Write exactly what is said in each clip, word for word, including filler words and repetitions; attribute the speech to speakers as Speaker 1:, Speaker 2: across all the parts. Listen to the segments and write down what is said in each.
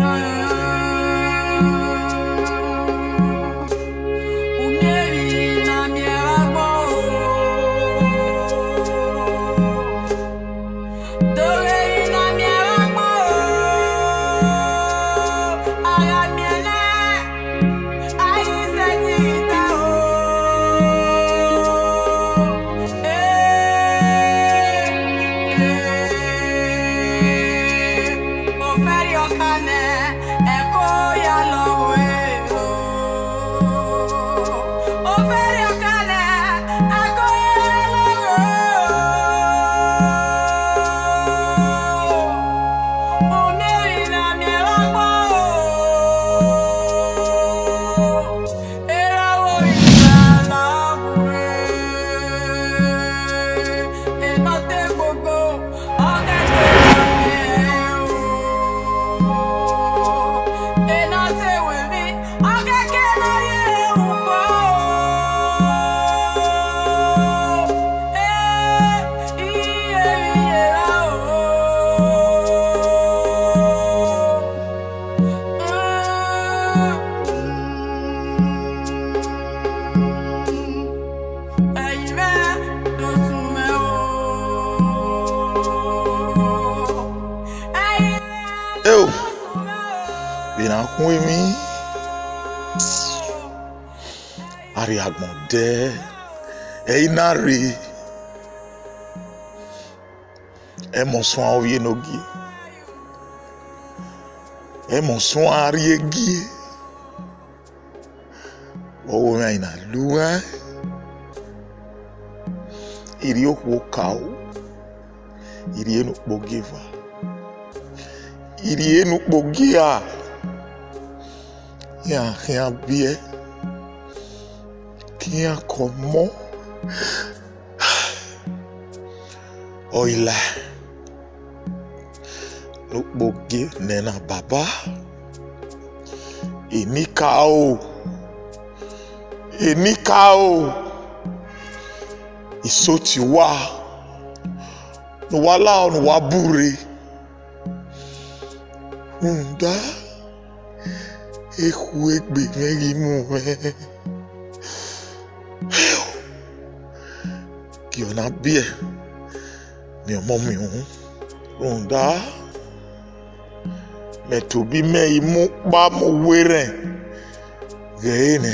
Speaker 1: Oui, mi. Ari agmonde. E inari. E mon soin oye nogi. E mon soin ari egi. O me ina lua. Iri okwo kao. Iri enu bogiva. Iri enu bogia. Il n'y a rien bien qui a comment oh il a le bogue nena baba et ni kao et ni kao il saute wa nous voilà on va bourrer nda Eku egbe meri mu me. Ki on a bien. Mi o mo mi un. Ronda. Me to bi me imu ba mo were. Gene.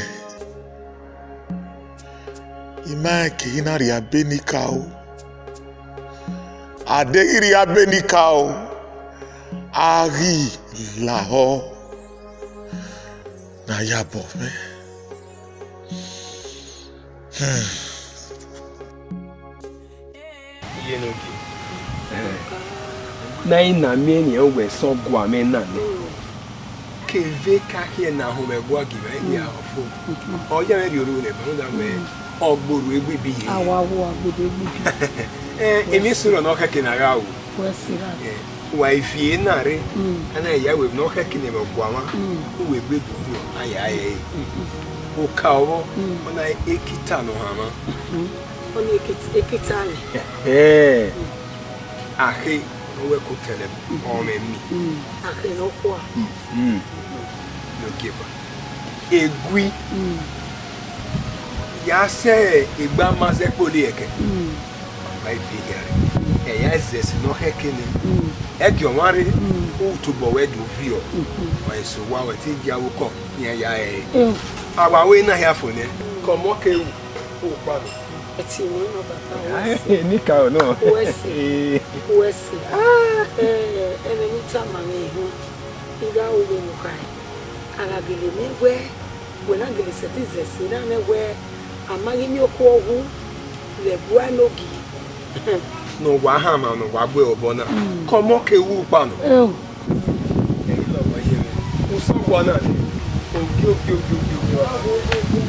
Speaker 1: Ima ke ina ri abenika o. Adegiri abenika o. Ari la ho. Na ya bo me. Hmm.
Speaker 2: Ye no ki. Eh. Na ina me ni o we so gwa me na ni. Ke ve ka hie na ho me gwa gi me ya ofo. O ya me ri oru ne ba na me ogboru egbe bi ye.
Speaker 3: Awawo agbodo egbe bi.
Speaker 2: Eh, emi suro na o ka ke na ga o.
Speaker 3: Wasira.
Speaker 2: Eh. Wa ifie na re. Ana ya we na o ka ke ne me gwa ma. O we gbe du aya aya. O ka owo ona ekita no ha ma.
Speaker 3: Oni ekita ekita ni.
Speaker 2: Eh. Ahe o we ko tele o me mi.
Speaker 3: Ahe no kwa.
Speaker 2: Mm. No kiba. Egui. Mm. Ya se igba ma se po le eke. Mm. Ba ifi here. E ya zesi no hekene. Mm. E gi onware o to bo we do vio. Wa so wa we ti ja wo ko ya ya e. Awa we na here for ne. Komo ke o pa no.
Speaker 3: Eti ni no baba.
Speaker 2: Eh ni ka o no.
Speaker 3: Wesi. Wesi. Ah eh ene ni tama me hu. Ida o le mu kai. Ala gele me we we na gele citizens na me we amagi ni okwo hu le bua no gi.
Speaker 2: No wa ha ma no wa gbe obo na. Komo ke wu pa no.
Speaker 3: Eh.
Speaker 2: Eh lo wa ye me. O so wa na ni. O ki o ki o ki o ki.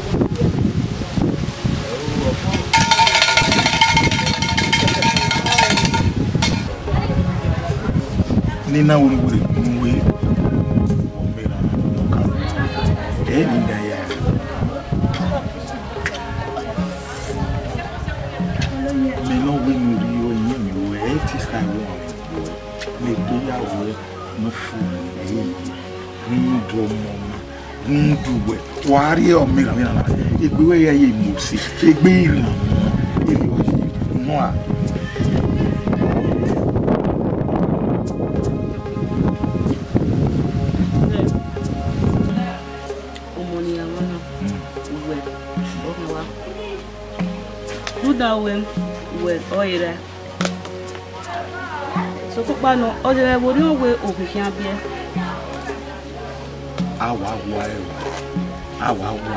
Speaker 2: Nina wuri wuri mwe omera noka eh ninda ya me no we muri o yin mi o e ti style wo le gbe ya wo
Speaker 1: no fool eh ndo mama ndo we wari o mi mi na egbe we ya ye mo si egbe iri na mo a
Speaker 4: That when when oira so ko pa no o de bo ni o we okukian bia
Speaker 1: awa wa e awa wa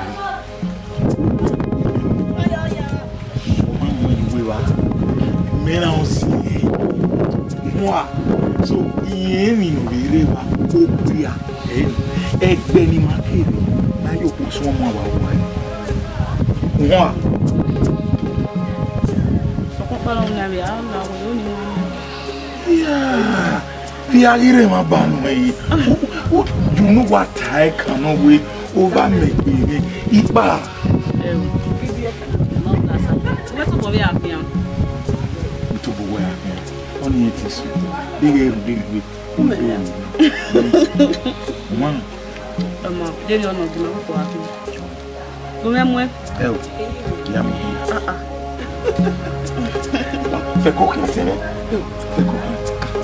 Speaker 1: o mo we wa me na o si moi so iye mi no re wa o bia e egbe ni ma kere na yo ko so mo wa wa moi yeah, we are here, my band. You know what I cannot wait over me. Iba.
Speaker 4: Let's go be happy.
Speaker 1: To be happy. Only it is big, big, big. One.
Speaker 4: Mama, there you are not going to happy. Go me.
Speaker 1: Oh, yum. Ah ah. Fais coquille, c'est vrai. Fais coquille.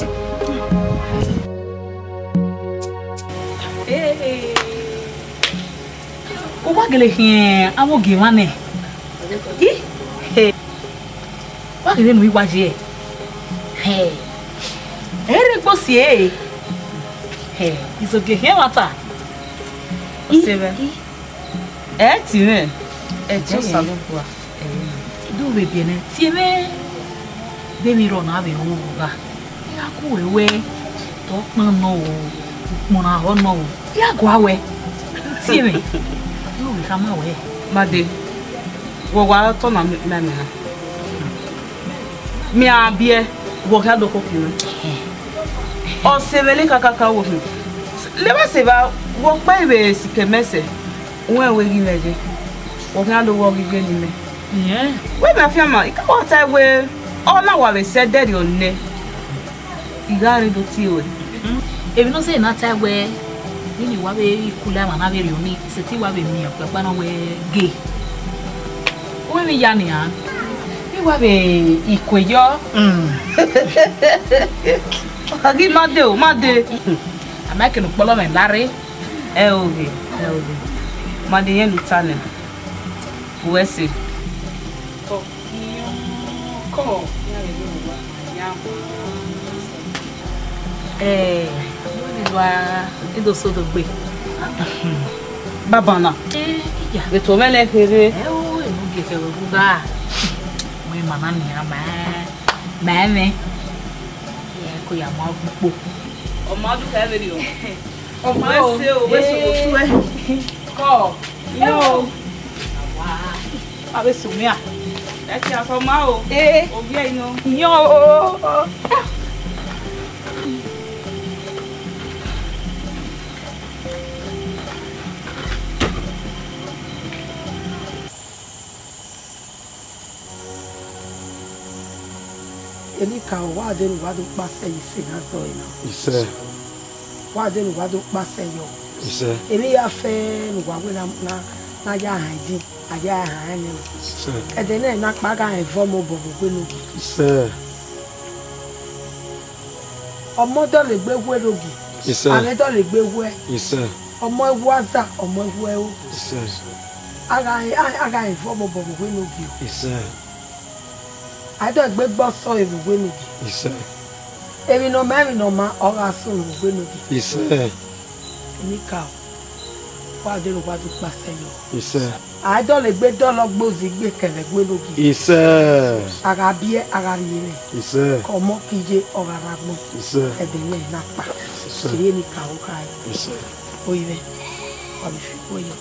Speaker 4: Eh. O wa gele hin, awo ge wane. Ih. He. Wa gele nu iwa je. He. Ere gbo si e. He, iso ge hin wata. O se ve. Eh ti me. E jo salon kwa. Do we bien e ti me. Be mi ro na be hu ga. Ya ku wewe. To pon no o. Mo na ho no o. Ya gwa we. Ti me. Do we come away. Made. Wo wa to na me me na. Mi abie wo ga do ko kinu. O se vele kakaka wo hu. Le ba se ba wo pa ibe sikemese. Won we gi meje. Wo ga do wo gi je ni me. Yeah. We ma fiama, ika wa tai we all wa we said that your ne. Igare do ti o.
Speaker 5: Ebi no say na tai we ni wa be ikula ma na be rioni, se ti wa be mi o pa na we gay. O mi ya ni an.
Speaker 4: Bi wa be ikoyo. Mm. Agi ma de o, ma de.
Speaker 5: Amake no polo me lare.
Speaker 4: E o ge, e o ge. Ma de yen lutane. We see. Ko
Speaker 5: eh ni wa ido so do gbe
Speaker 4: baba na
Speaker 5: eh ya
Speaker 4: be to mele kere
Speaker 5: eh o e no ge fe we buga mo mama ni ama ma me ye ko ya ma gbo
Speaker 4: o ma du ka be ri o o ma se o we so tu e ko yo wa abe so mi a e ti aso ma o eh o bi e ino
Speaker 5: yo o
Speaker 3: Ele ka wa de wa do pa se ise na so ina
Speaker 1: Ise.
Speaker 3: Wa de wa do pa se yo.
Speaker 1: Ise.
Speaker 3: Ele ya fe nu wa we na na na ya han di, aya han ni.
Speaker 1: Ise.
Speaker 3: E de na na pa ga en fo mo bo bo nu.
Speaker 1: Ise.
Speaker 3: Ọmọ do le gbe we rogi.
Speaker 1: Ise.
Speaker 3: Ane do le gbe we.
Speaker 1: Ise.
Speaker 3: Ọmọ ewu aza, ọmọ ewu ewu.
Speaker 1: Ise.
Speaker 3: Aga aga en fo mo bo bo nu bi.
Speaker 1: Ise.
Speaker 3: Ado gbe gbo so ewu we nu bi.
Speaker 1: Ise.
Speaker 3: Ebi no ma mi no ma ora so ewu we nu bi.
Speaker 1: Ise.
Speaker 3: Ni ka. Wa de wa do pa se yo.
Speaker 1: Ise.
Speaker 3: Ado le gbe do lo gbozi gbe kele gbe nu bi.
Speaker 1: Ise.
Speaker 3: Aga bie aga yire.
Speaker 1: Ise.
Speaker 3: Komo kije ora ragbo.
Speaker 1: Ise.
Speaker 3: E de ni na pa.
Speaker 1: Ise.
Speaker 3: Ire ni ka o kai.
Speaker 1: Ise.
Speaker 3: Oive. Wa bi fi oyo.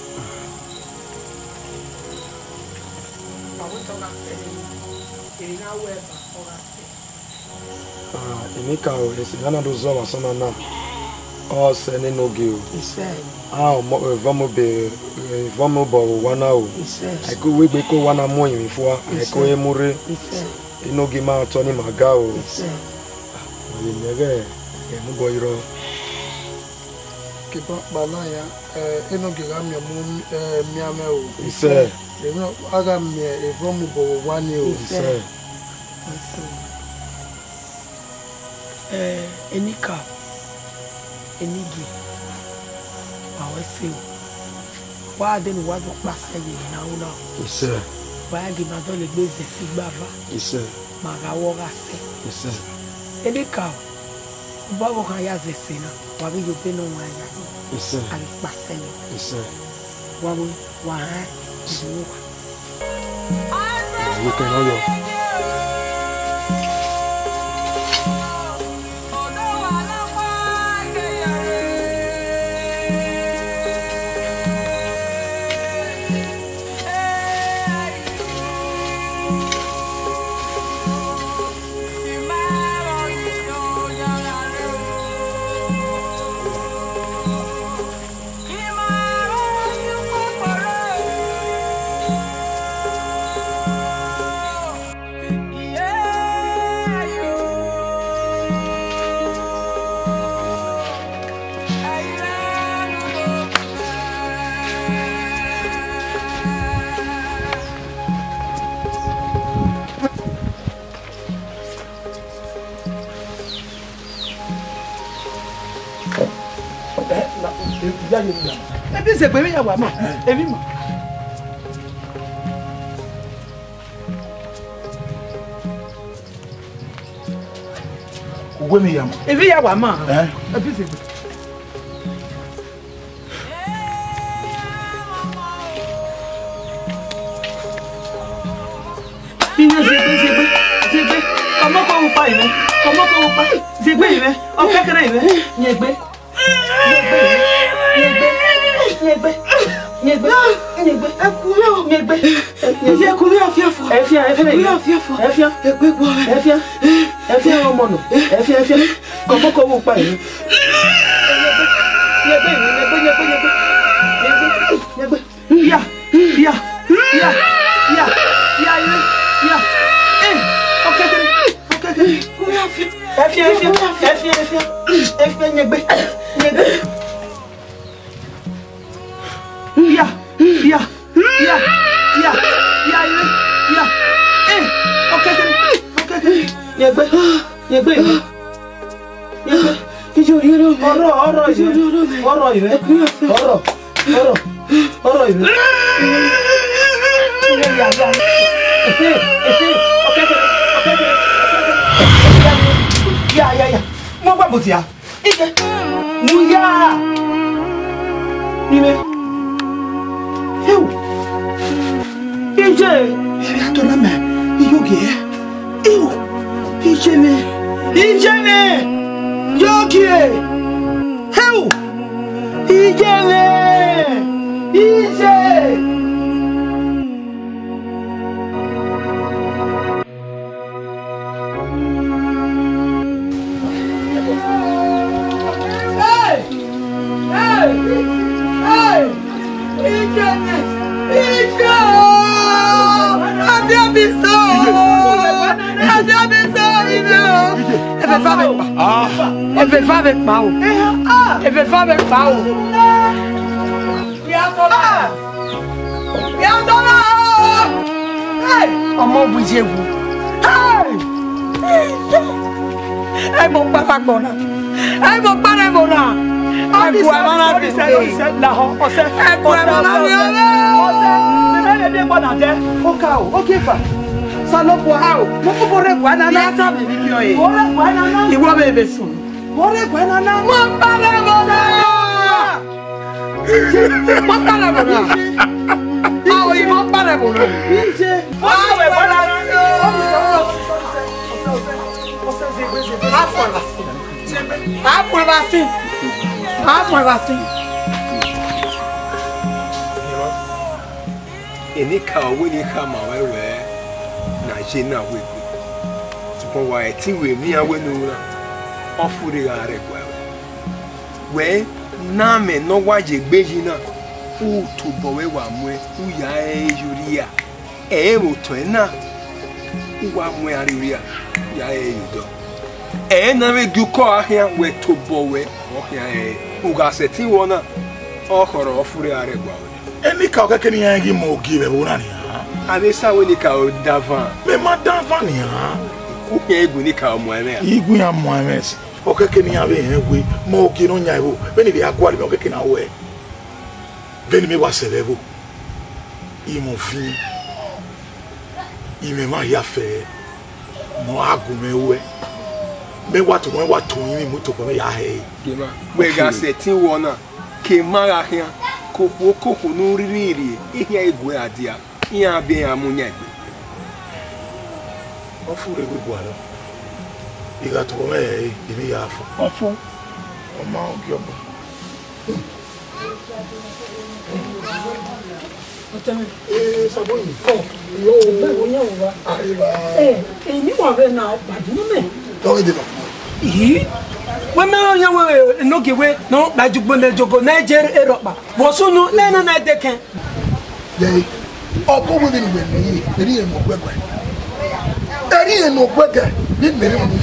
Speaker 3: Awo to na se ni. Ire na we ba ora se.
Speaker 6: Ah, inika o esi nana do zo ma sona na. O se ni no gi o.
Speaker 3: Ise.
Speaker 6: Ah, mo vamo be vamo bo wana o.
Speaker 3: Ise.
Speaker 6: Ai ko we gbe ko wana mo yin fo. Ai ko e mure.
Speaker 3: Ise.
Speaker 6: Ino gi ma to ni maga o.
Speaker 3: Ise.
Speaker 6: Ni nege e mu bo iro. que banaya eno gera mi mu mi ame o
Speaker 1: ise
Speaker 6: eno aga mi e vomu bo wani o
Speaker 1: ise
Speaker 3: eh enika enigi awese wa de ni wa do pa seye na una
Speaker 1: ise
Speaker 3: wa gi ma do le gbe ze si gbava
Speaker 1: ise
Speaker 3: ma ga wo ga se
Speaker 1: ise
Speaker 3: enika ba wo kan ya ze se na wa bi yo pe no wa ya
Speaker 1: ise
Speaker 3: ali pa seye
Speaker 1: ise
Speaker 3: wa wo wa ha ju
Speaker 1: we can all yo
Speaker 7: Ebi se gbe mi ya wa mo ebi mo
Speaker 1: Ogwe mi ya mo
Speaker 7: ebi ya wa mo
Speaker 1: eh
Speaker 7: ebi se gbe Iye se gbe se gbe se gbe ọmọ ko wo pa ire ọmọ ko wo pa se gbe ire o kekere ire ye gbe Nyegbe, nyegbe, nyegbe, ekure o, nyegbe, nyegbe, ekure afiafo, efia, efia, ekure afiafo, efia, ekpe gbo, efia, efia ọmọ no, efia, efia, komo ko wo pa yi, nyegbe, nyegbe, nyegbe, nyegbe, nyegbe, nyegbe, ya, ya, ya, ya, ya, ya, ya, eh, okeke, okeke, ekure afia, efia, efia, efia, efia, efia, nyegbe, nyegbe. Ya, ya, ya, ya, ya, ya, eh, okay, okay, nyegbe, nyegbe, nyegbe, ijo ri ro me, oro, oro, ijo ri ro me, oro ibe, oro, oro, oro ibe, ya, ya, ya, eh, eh, okay, okay, ya, ya, ya, mo gba botia, ike, mu ya, ime. Eu. Ije.
Speaker 1: Ele atona me. Yogi. Eu. Ije me.
Speaker 7: Ije me. Yogi. Eu. Ije me. Ije. Hey! Hey! Hey! Ijane, Ijo, Adiabiso, Adiabiso, Ijo. Elle veut pas avec pas. Elle veut pas avec pas. Elle veut pas avec pas. Viens là. Viens là. Hey, comment bougez-vous? Hey, hey, mon papa bona. Hey, mon papa bona. Hey, quoi, maman, tu sais là, on sait. Hey, quoi, maman, on sait. Mais elle est bien bonne en terre. Ok, ok, fa. Salopo, ah, mon pauvre quoi, nana. Viens, t'as bien vu. Pauvre quoi, nana. Il voit mes vaisseaux. Pauvre quoi, nana. Mon papa bona. Mon papa bona. Ah oui, mon papa bona. Ah oui, bona. Ah, pour la Ah, pour la Ah, pour la
Speaker 2: Any cow when you come away, Najina with me. To go why I think we me away no off for the are well. When Name no waje bejina, who to boy one way, who ya Juria, eh, to ena, who one way are you? Ya, you do. e na we du ko ahia we to bowe o hia e uga seti wona o khoro ofure are gwa
Speaker 1: eni ka o keke ni yan gi mo gi be wona ni ha
Speaker 2: ade sa we ni ka o davan
Speaker 1: me ma davan ni ha
Speaker 2: ku ke egu ni ka o mo eme
Speaker 1: igu ya mo eme o keke ni ya be hen we mo gi no nya iwo be ni be agwa le o keke na we veni me wa selevo i mon fi i me ma ya fe mo agu me we me wa to mo wa to yin mi to ko me ya he
Speaker 2: gema we ga seti wona ke mara hia ko ko ko no riri ihia egu adia iya be amunya egbe
Speaker 1: o fu re gbo ala iga to me e ni ya fo o fu o ma o gi obo
Speaker 7: Eh, saboni. Oh, yo, be wonya wa.
Speaker 1: arriva
Speaker 7: Eh, e ni wa be na ba di no me.
Speaker 1: do e de no
Speaker 7: Yi. We me onya we no ge we no ba jugbo na jogo na je eropa. Wo so no na na na de ken.
Speaker 1: ye obo we ni we ni eri e no gwegwe eri e no gwegwe ni mere mo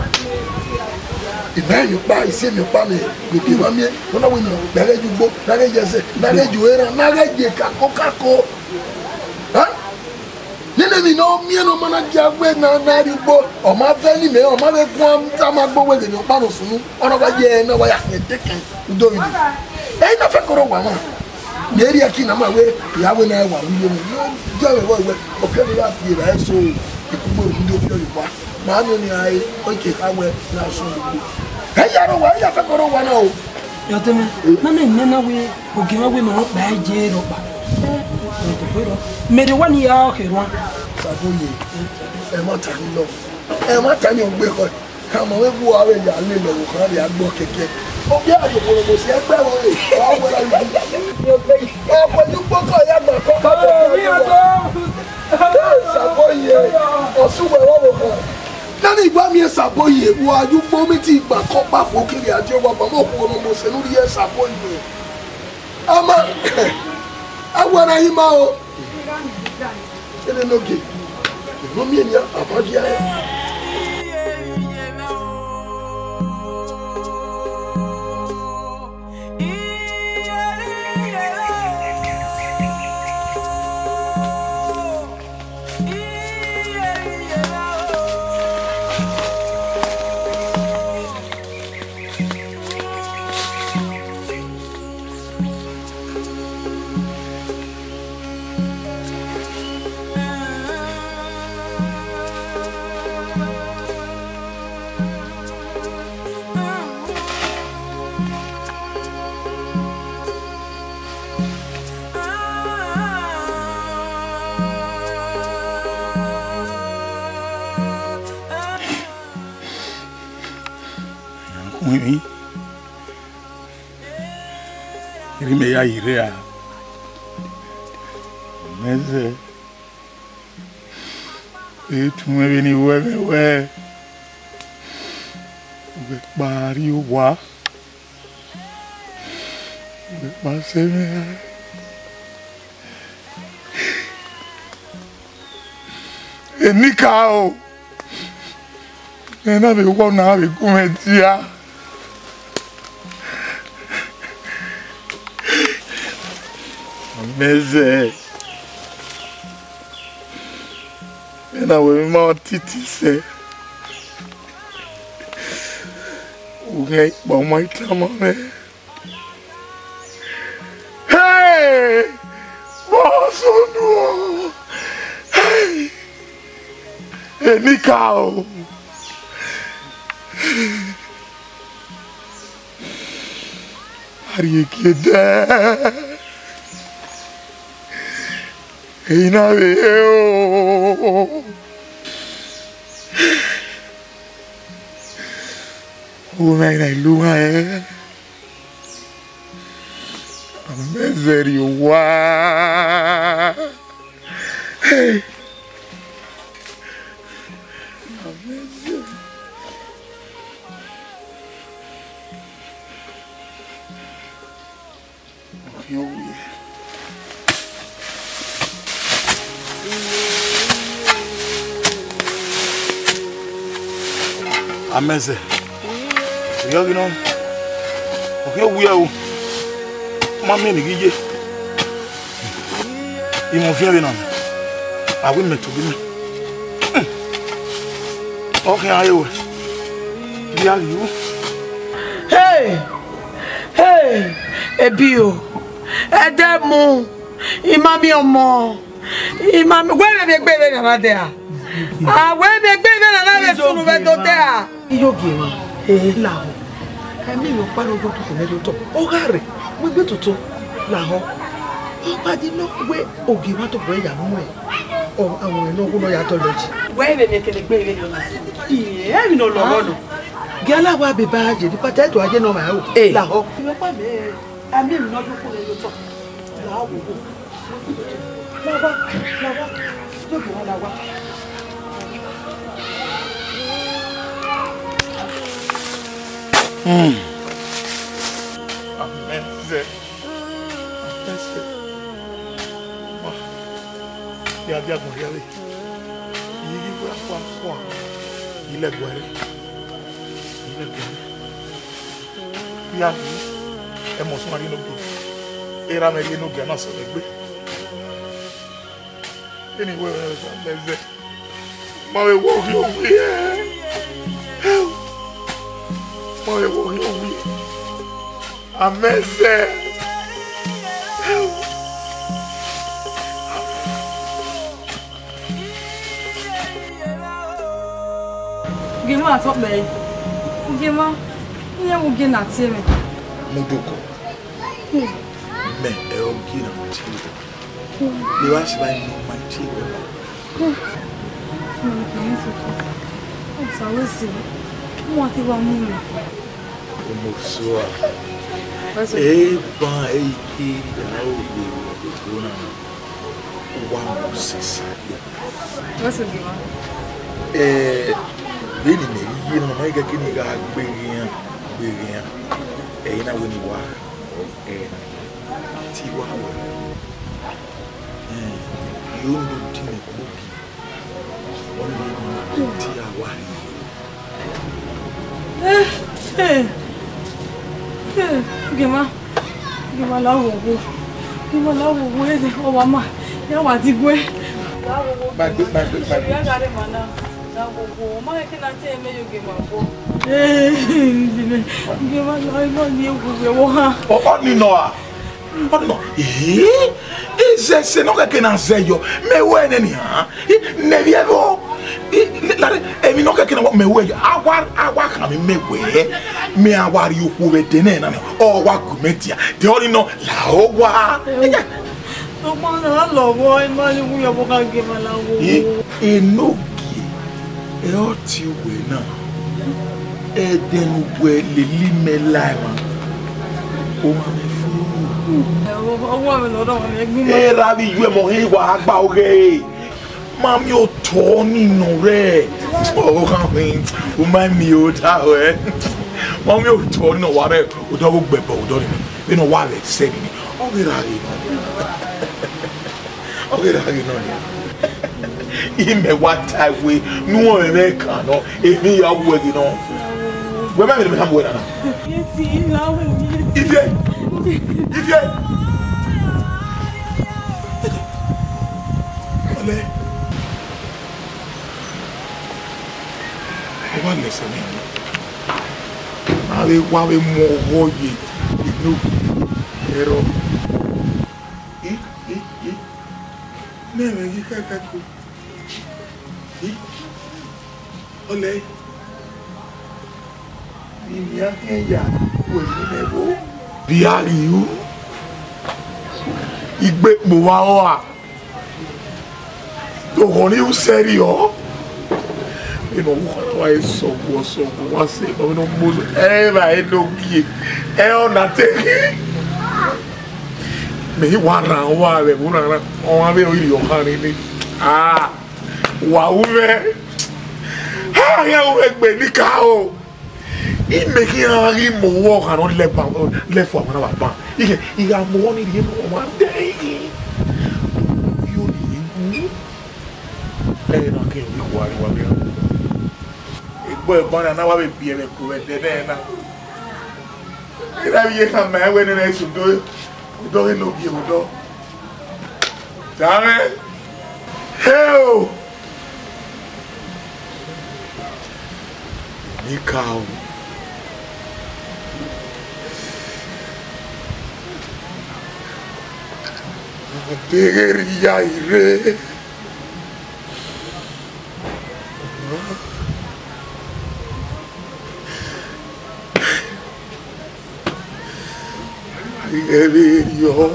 Speaker 1: ibe yo pa ise mi pa me go ki wa mi no na we no na ga jugbo na ga jese na ga juera na ga je ka ko ka ko ha ni ne mi no mi no mana ja gwe na na ri gbo o ma fe ni me o ma be kun ta ma gbo we ni o pa no sunu ona ba je na wa ya ke teken do wi e na fe koro wa ma Mary akina ma we ya we na wa wi yo jo we we o ke ni ya fi ra so ikubo ndo fi yo pa ma no ni ai o ke ka we na so ndo e ya ro wa ya fe koro wa na o
Speaker 7: Yo teme. Na na ne na we o ge we no ba je eropa. Mere wa ni ya o ke ro.
Speaker 1: saboye e ma ta ni lo e ma ta ni o gbe ko ka mo we bu awe ya le lo ko ri agbo keke o bi ayo ko mo se gbe wo e o we la ni o ko ju poko ya gba ko ko
Speaker 7: Mi o go.
Speaker 1: saboye o su we wo wo ko nani igba mi saboye wo aju po mi ti gba ko pa fo kiri aje wo ba mo ko mo se lori e saboye ama awara yi ma o ele no ge no mi enia abadia oui rime ya irea meze etu me ni we we we pari wa we pase me enikao ena be wo na be kumetia meze ena we ma titi se uge ba mai tama me hey boso no hey enikao Ari kida Ina veo Una ina ilunga eh Amezeri wa Hey Amezeri Yo yeah Ameze. Yo you know. Okay, we are. Mama ni gije. Imo fia non. Awi meto bi me. Okay, ayo. Dia you.
Speaker 7: Hey! Hey! Ebio. Edemu. Imami omo. Imami where me gbe na there. Ah, where me gbe na na le sunu be to there.
Speaker 1: Iyo gema. Eh la. Emi yo pa rojo to me to. O gare. We gbe toto la ho. O pa di no we ogema to boy ya mu e. O awon eno ko no ya to loji.
Speaker 7: Where me me kele gbe na na. Iye, mi no lo rono.
Speaker 1: Gala wa be ba je di pata to aje no ma o. La ho.
Speaker 7: Yo pa me. Ami mi no do ko le to. La wo wo. La wa, la wa. Yo ko la wa.
Speaker 1: Hmm. Ameze. Ameze. Ma. Ya dia mo ri. Yi wa kwa kwa. Ile gwere. Ile gwere. Ya ni. E mo so ari no gbe. Era me ri no gbe na so le gbe. Anyway, ameze. Ma we wo ri o gbe. Ma we wo ri o gbe. Ameze.
Speaker 8: Gema top me. Gema, iye wo ge na tie me.
Speaker 1: Mudoko. Me e o gi na ti. Ni wa si ba ni ma ti we.
Speaker 8: O sa we si. Mo ti wa mu me.
Speaker 1: O mo so a. E ba e ki na o bi o na. O wa mo sisa.
Speaker 8: What's it Gema?
Speaker 1: Eh Beni me yi na mai ga kini ga gberian gberian e na woni wa e ti wa wa eh yo ndo ti me ko bi on ni ti awa
Speaker 8: Eh eh eh Gema Gema la wo wo Gema la wo wo e o wa ma ya wa ti gwe la wo wo
Speaker 1: ba gbe ba gbe ba gbe
Speaker 8: ya ga re mana Go, my cannot tell me you give up. Eh, give us no new.
Speaker 1: Oh, ni no ah. Oh no. Eh? Ese se no que na se yo. Me we ni ha. Ne viego. La e mi no que na me we. Awa awa kan mi me we. Me awari oku we de na na. O wa gumetia. De only no la o wa.
Speaker 8: No man na lo wo e ma ni wo yo ka give la wo.
Speaker 1: E no e o ti we na e denu we le li me live o ma me fu
Speaker 8: o wa me lo do me gbi mo
Speaker 1: e ra bi ju e mo he wa agba oge ma mi o to ninu re o kan mi o ma mi o ta we ma mi o to ninu wa re o do go gbebo o do ni be no wa le se ni o ge ra ri no o ge ra ri no ime wata we nu o me kan no emi ya wo di no we ma me me ham we na
Speaker 8: yeti la wo
Speaker 1: ifie ifie ale o wa le se ni ale wa we mo ho ye inu ero i i i me me ki ka ka ko Ole. Ni ya ya we ni nebo. Bi ari u. Igbe mo wa o a. To ko ni u serio. E no ko to ai so go so go wa se no no mo e ba e no gi. E o na te. Me wa ra wa be bu na o wa be o iri o kan ni. Ah. Wa u be. Ha ya o egbe ni ka o I make ya ri mo wo kan on le pa le fo ma na ba ike I ga mo ni ri mo ma de yo ni e na ke ni wa ri wa bi boy born na wa be bie be ko e de na ira bi ye ka ma we ne na so do do no bi o do Dame hell Mikau Degeria ire Degeria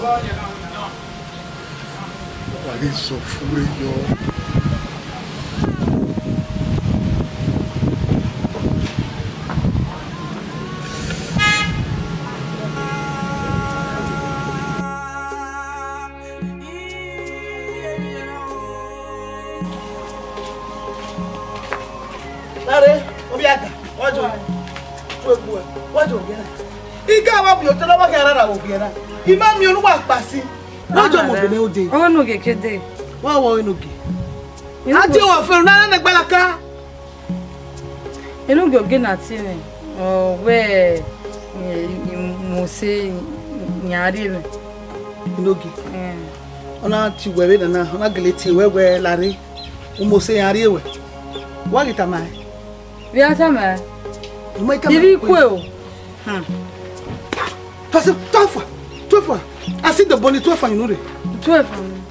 Speaker 1: Wali sofure yo
Speaker 7: Lare, obiaga, wajo. Webu, wajo obiara. Iga wa bi o tolo wa kara ra obiara. Ima mi oluwa pa si. Wajo mo bele ode.
Speaker 8: Oh no ge kede.
Speaker 7: Wa wo enoge. Ati wo fe na na gbalaka.
Speaker 8: Enoge oge na ti ni. Oh we mo se nyari le.
Speaker 7: Enoge. Eh. Ona ti wewe na na, ona gele ti wewe lare. Mo se nyari ewe. Wa gita mai.
Speaker 8: Viata ma.
Speaker 7: Mo ka.
Speaker 8: Diri kwe o.
Speaker 7: Hmm. Parce que toi fois, toi fois. Asi de boni toi fois you know re.
Speaker 8: twelve.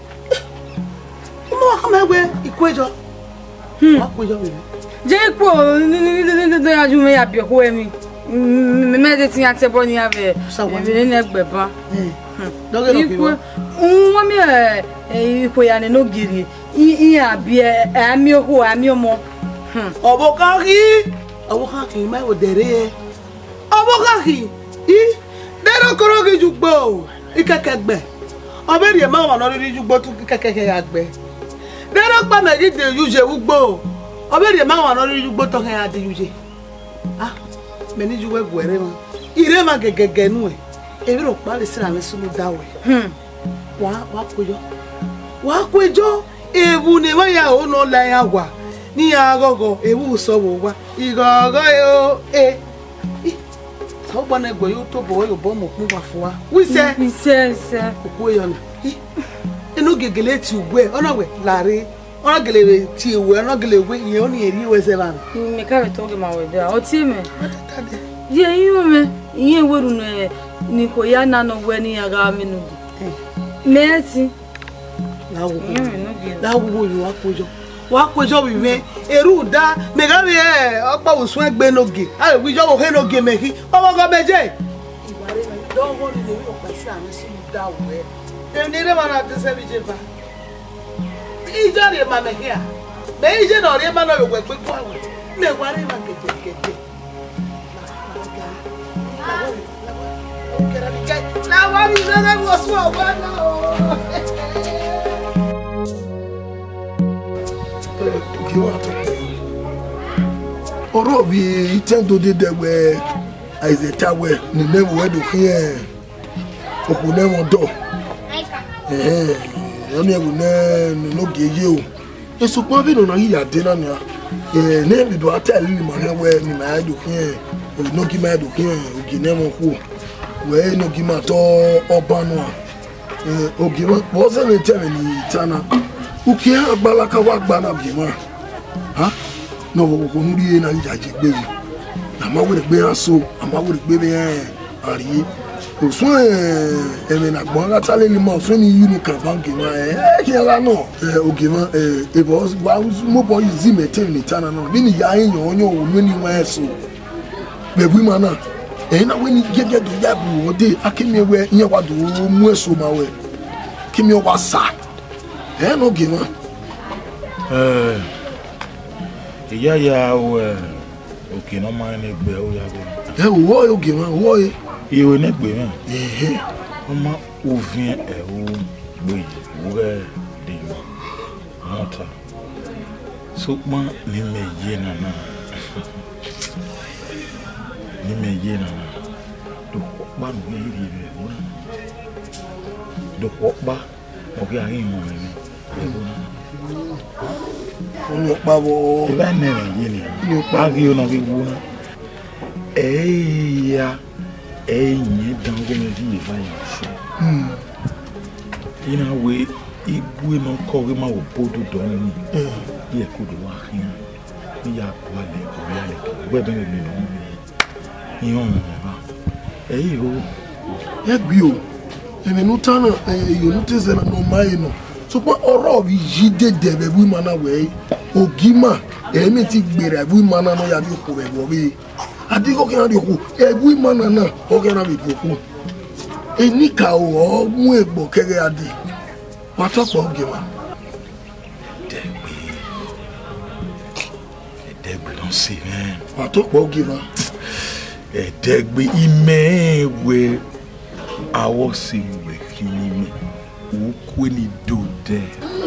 Speaker 7: Mo ka ma we ikwejo. Hmm. Wa kwejo we.
Speaker 8: Je kwo ni ni ni ni aju me ya bi ko emi. Me de tin ate boni ave. Ebe ni egbeba.
Speaker 7: Hmm. Doge no bi wo.
Speaker 8: Nwa mi eh ikwe ya ne no giri. I abi ami ho ami omo. Hmm.
Speaker 7: Obokaki. Obokaki mai wo dere. Obokaki. I dero korogi jugbo. Ikekegbe. Oberi e ma wa no ri jugbo tu kekeke agbe. Dero pa meji de yuje ugbo. Oberi e ma wa no ri jugbo to kan ade yuje. Ah, me ni juwe gwere ma. Ire ma gegege nu e. Ebi ro pa le sira me sunu dawe. Hmm. Wa wa kojo. Wa kojo. Ebu ne wa ya o no la ya wa. Ni agogo ewu so wo wa. Igogo yo e. So bana egbo yo to bo yo bo mo kun wa fun wa. Wi se.
Speaker 8: Wi se se.
Speaker 7: Oku yo na. Enu gegele ti ugwe. Ona we lare. Ona gele ti ewe, ona gele we iye oni eri we se ban.
Speaker 8: Me ka we to ge ma we da. O ti me. Ye yin me. Iye weru no ni ko ya na no we ni aga mi nu. Me ti.
Speaker 7: La wo. La wo yo wa kojo. Wa kojo bi me eru da me ga be e opa osun egbe noge a wi jo wo he noge me ki omo go meje iware me do wo ni le o pa si ami si da we e ni re ma na te se bi je ba ijo re ma me kia be ije no re ma no yo gbe kwa we me ware ma keje keje la wa ni na na wo so wa na Oro bi tendo de dewe aizeta we ni newo we do kin oku ne won do eh oni ewu ne no geye o eso po bi no na yi ade na ni eh ne bi do atel ni mo we ni ma do kin o no gi ma do kin o gi ne mo ku we no gi ma to oba no eh o gi ma wo se ni teme ni tana uki agbala ka wa gba na bi ma ha no ko nuri na jaje gbe yi ama we gbe aso ama we gbe be ari o so eh eme na gbon la tale ni mo so ni uni kan bank ma eh ki la no eh oge ma eh e bo wa mo bo yi zi me tem ni tana no bi ni ya yin onyo o nu ni wa eso be bu ma na eh na we ni gege do ya bu o de akemi we yen wa do mu eso ma we kimi o wa sa eh no ge ma
Speaker 1: eh iya ya o oke no ma ne gbe o ya be
Speaker 7: eh wo o ge ma wo e
Speaker 1: iwe ne gbe ma eh o ma ovin e o gbe wo e de mota so ma ni me ye na na ni me ye na na do ba no ye ri re do ko ba o ge ayin mo ni
Speaker 6: Onye kpawo.
Speaker 1: Eba nene yini. Agi ona ki buna. Eh ya. Eh nye dango me di eva yisi. Hmm. Ina we igwe no kowe ma obodo don ni. Eh. Ye kudu wa hin. Ni ya kwa le ko ya le. We be me no. Iyon me ba. Eh yo.
Speaker 6: Ya gbi o. Emi no tana eh yo no teze na no mai no. So pa oro bi jide debe bu mana we. Ogima emi ti gbere bu mana no ya bi ko be bo bi. Adiko ke na di ku. E bu mana na o ke na bi ku. Eni ka o mu egbo kere adi. Wa to po ogima.
Speaker 1: Degbe. Degbe don see man.
Speaker 6: Wa to po ogima.
Speaker 1: E degbe imewe awo si we kinimi. Ukwe ni do de.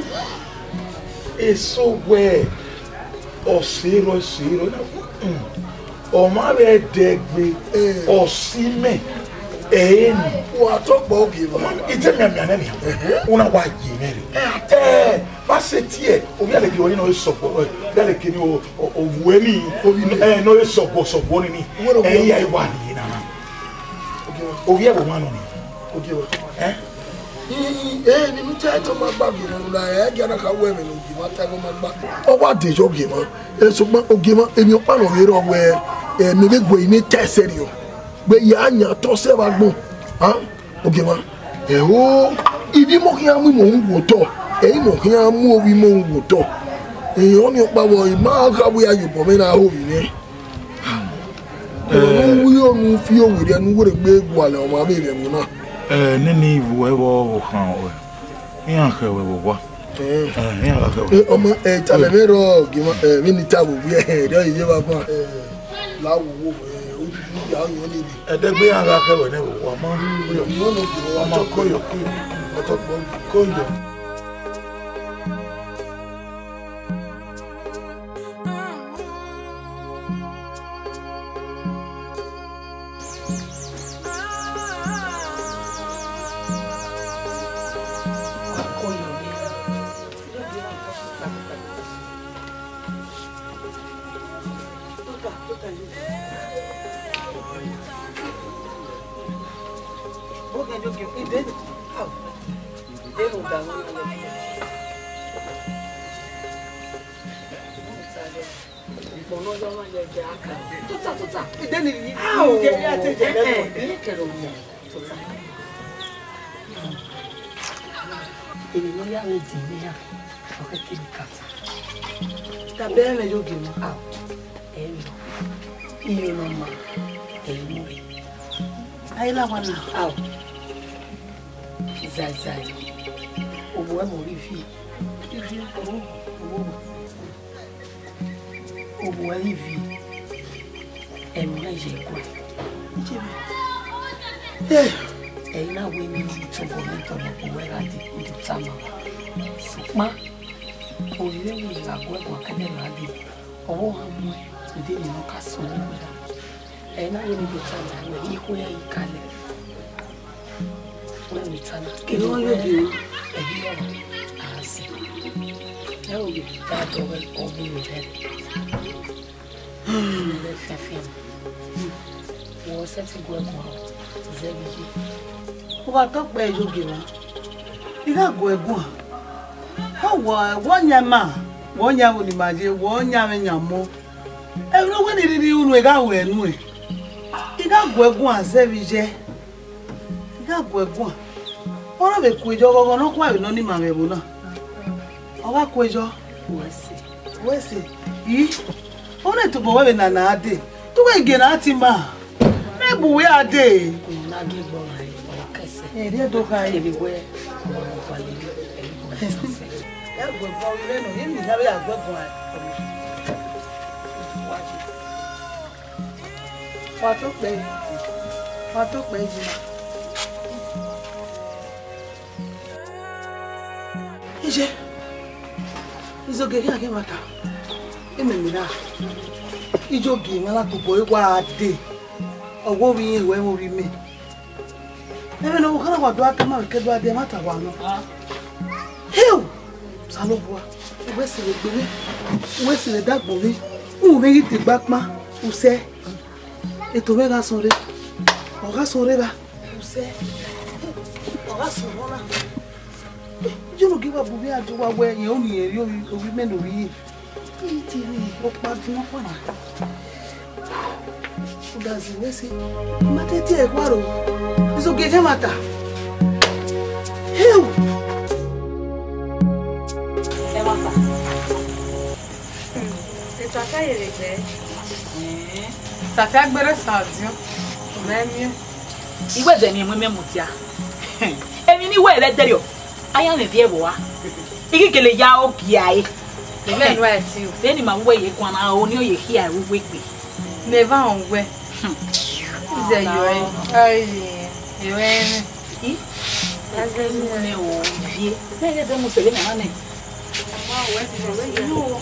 Speaker 1: Eso we osiro osiro na o ma be degbe osime eh ni
Speaker 6: Wa to po ogima.
Speaker 1: ite mi mi anani una wa ji mere eh ba se tie o bi ale ki woni no sopo bi ale ki ni o o wueni eh no sopo sopo ni ni eh ya iwa ni na na o bi e bo ma no ni
Speaker 6: Ogima.
Speaker 1: eh
Speaker 6: Eh ni mi ta to ma gba bi no la e ga na ka we me no ogima ta ko ma gba. O wa de jo ogima. E so gba ogima emi o pa no we ro we e me be gbo ni teseri o. Gbe ya nya to se ba gbon. Ha? Ogima. E o ibi mo ki amu mo nwo to. E mo ki amu o bi mo nwo to. E o ni o pa wo ma ka bu ya yo bo me na ho bi ni. Eh wo yo nu fi o we re nu we gbe egwu ale o ma be re mu na.
Speaker 1: eh nini vu e wo kan o yan ke we wo wa
Speaker 6: Eh
Speaker 1: eh yan ke
Speaker 6: eh ọmọ eh tale me ro ogima eh mi ni tabu bi eh do ye ba fa eh lawo wo eh o ju ya yan ni bi.
Speaker 1: edegbe yan ke we ne wo wa mo
Speaker 6: Yo no no bi wa to ko yo ki. Wa to ko ko yo.
Speaker 7: Tabele yo gimo. Ah. Elo. Iyo no ma. Elo. Ai la wana. Ah. Zai zai. O mo mo ri fi. Fi o o. O mo ri fi. E mo na je kwa. Eh. E na we ni to bo ni to bo we ra di ku tama. Sukma. Oye mi agwe kwa kane na di. Owo amu e de ni no ka so ni gba. E na we ni to tama we iko ya ikale. We ni tana. Ke no yo bi o. E bi ya. Asi. E o bi ta to we o bi we he. Hmm, le fafin. Wo se ti gwe kwa. Zebi. O ba to pe yo gi wa. Ira go egun. Hawa wonyama wonya woni maje wonya menyamo e no we ni ri unu e ga we nu e I ga go egun azebije I ga go egun ora be ku ejo gogo no kwa no ni ma be bo na o wa ku ejo wese wese yi ona to bo we na na ade to we ge na ati ma me bu we ade na ge bo ai o kese e ri do ka e bi we o kwa le Ẹgbẹ́ bọ́ ilé nù yìí nìyàwó àgbẹ̀gùn ẹ̀. Wà tó pẹ́ yìí. Wà tó pẹ́ yìí. Iṣẹ́ ìzọ̀gẹ̀ kí àkẹ́ màtà. Ẹ̀mẹ̀mí náà. Ijó gìmọ̀ alákòókò ìwà àdè. Ọwọ́ mi yẹn ìwé mo rí mi. Ẹ̀mẹ̀ náà wọ́n kọ́nà wà dọ́ àtàmà kẹ́dọ́ adé màtà wà náà. Hẹ́wù! Salobua. Where's the baby? Where's the dark boy? Who made it the back man? Who say? It will make us sorry. Or us sorry. Who say? Or us sorry. You don't give up with me at where you only you women will be. It is not funny. Who does it? Let's see. Matete, Guaro. It's okay, Jamata. Hell!
Speaker 8: Ça fait réglé. Ça fait que ça dit. Même mieux.
Speaker 5: Il va venir moi même mutia. Et mini ouais là derrière. Aya ne vie boa. Igi kele ya o kiai.
Speaker 8: Le même ouais tu.
Speaker 5: Then ma we ye kwa na oni o ye hia we we pe.
Speaker 8: Me va on we. Ze yo eh. Ai. Yo eh. I.
Speaker 5: Aze mi ne o vie. Me ge de mo se na ne.
Speaker 8: Ah ouais, c'est vrai. Non.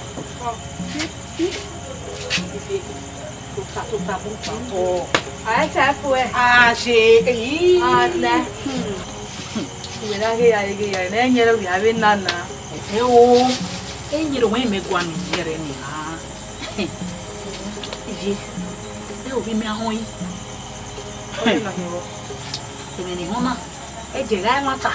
Speaker 5: Oh,
Speaker 8: ah, ça fait.
Speaker 5: ah, j'ai.
Speaker 8: Ah, là. Tu verras que il y a que il y a une nière qui a une nana.
Speaker 5: Eh oh, eh ni le ouais me quoi ni dire ni ah. Ivi, eh obi me ahon yi. Eh me ni hona, eh je la mata.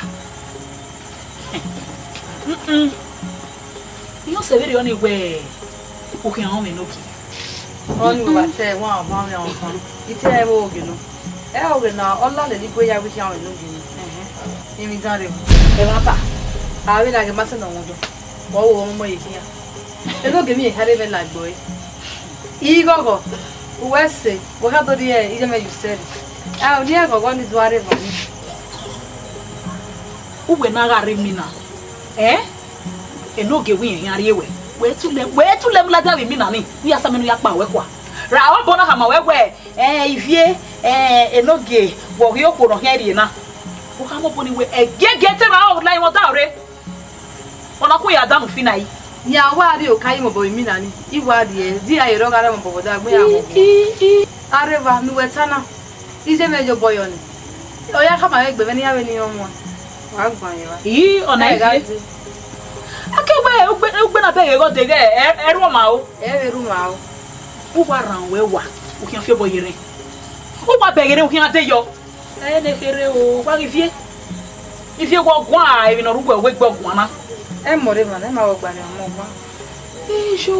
Speaker 5: Mm. Yo se veri oni we. O que homem no que.
Speaker 8: Oni wa te wa ma me on kan. Iti e wo oge no. E oge na ola le lipo ya wi kan no gini. Eh eh. Imi dare.
Speaker 5: E wa pa.
Speaker 8: A wi na ge masa na won do. Wo wo mo ye kiya. E no ge mi e hare be like boy. I gogo. Uwese, wo ha do die, ije me you said. Ah, oni e gogo ni duare ba ni.
Speaker 5: Uwe na gari mina. Eh? E no ge wi yan ari ewe. We tu le we tu le mla dawe mi na ni wi asa menu ya pa we kwa ra wa bona ha ma we we eh ivie eh enoge wo ri okwo no heri na wo ka mo boni we egege te ma o lai won daure ona ku ya danu finai
Speaker 8: Ya wa ri o kai mo bo mi na ni iwa ri e di ayi ro gara mo bo da gbe ya mo areva mi we tana ije mejo boyo ni o ya ka ma we gbe ni ya we ni omo wa gban yi wa
Speaker 5: yi ona ivie akegbe ogbe ogbe na be yego de e ru ma o
Speaker 8: e ru ma o
Speaker 5: u wa ran we wa o kian fe boyere u wa be yere o kian ate yo e ne kere o wa ifie ifie go gwan a e no rugbo we gbo gwan na
Speaker 8: e mo re ma na ma wo gba ni mo gba
Speaker 5: e sho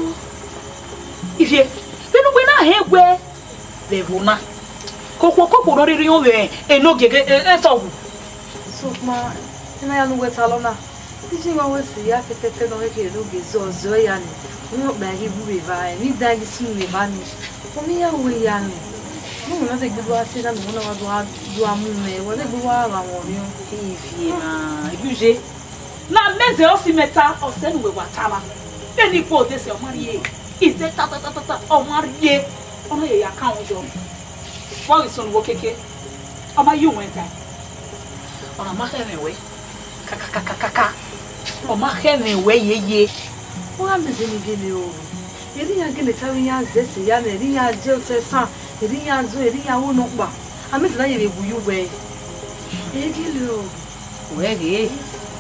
Speaker 5: ifie binu gbe na he gbe le vona kokwo kokwo no riri o we e no gege e so
Speaker 8: so ma ina ya nu we talo na Diji ma we si ya fefefe no ke do ge zo zo ya ni. Mo ba gi bu be ba ni da gi su ni ba ni. Ko mi ya we ya ni. Mo na te gbe wa ti na mo na wa do do amu me. Wo te gbe wa ra won ni o.
Speaker 5: Ifie na ibuje. Na meze o si meta o se nu we wa tala. E ni po te se o mari e. Ise ta ta ta ta o mari e. O na ye ya kan o jo. Wo ri so nu wo keke. O ma yu wen ta. O na ma kene we. Kaka kaka kaka. O ma khene we ye ye.
Speaker 8: O ga me se ni gele o. Eri ya gele tawi ya zese ya na eri ya je o te san. Eri ya zo eri ya wo no pa. A me se na ye be buyu we. E gele o.
Speaker 5: We ge.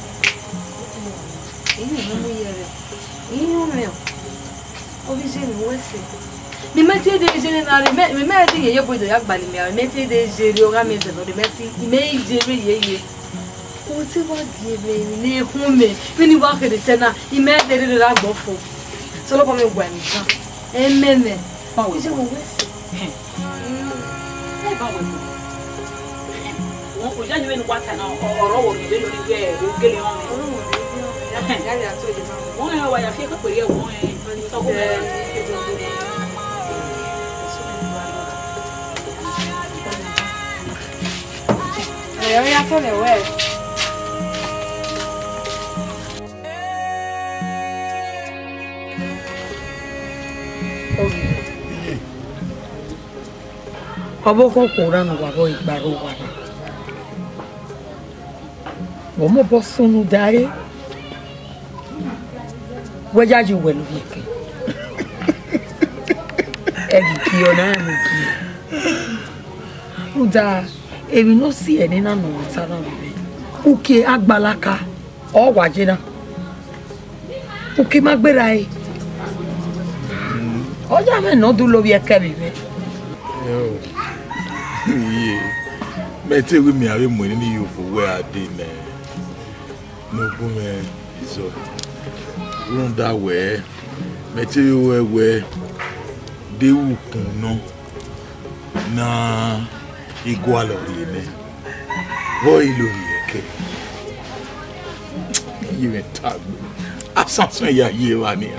Speaker 8: Ini mo mu ye re. Ini o me o. O bi je mi we se. Mi me ti de je na re me me ti ye ye bo do ya gba ni mi a me ti de je re o ga me se no de me ti me je re ye ye. O ti wa give ni hun me mi ni wa ke de se na I me de de la gbo fo so lo ko mi gwa mi kan e meme
Speaker 5: pa we
Speaker 8: je mo we se
Speaker 5: e ba we won ko ja ni we ni wa ta na oro wo mi le lori we o gele on
Speaker 8: ya ya to je ma
Speaker 5: won e wa ya fi ka pere won e so ko
Speaker 8: e yo ya to le we
Speaker 7: Abo ko kora no wa boy baro wa. Wo mo bo sunu dare. Wo ja ju welu yeke. E di ki ona mi ki. Uda ebi no si eni na no tara mi. Uke agbalaka o wa jina. Uki magberai. Oja me no du lo vie kebi me.
Speaker 1: Yo. Yeah. Me tell we me have money ni you for where I dey na. No go me. So run that way. Me tell you where where they will no na igual ori ne. Boy lo yeke. You me tag. Asanson ya ye wa ni.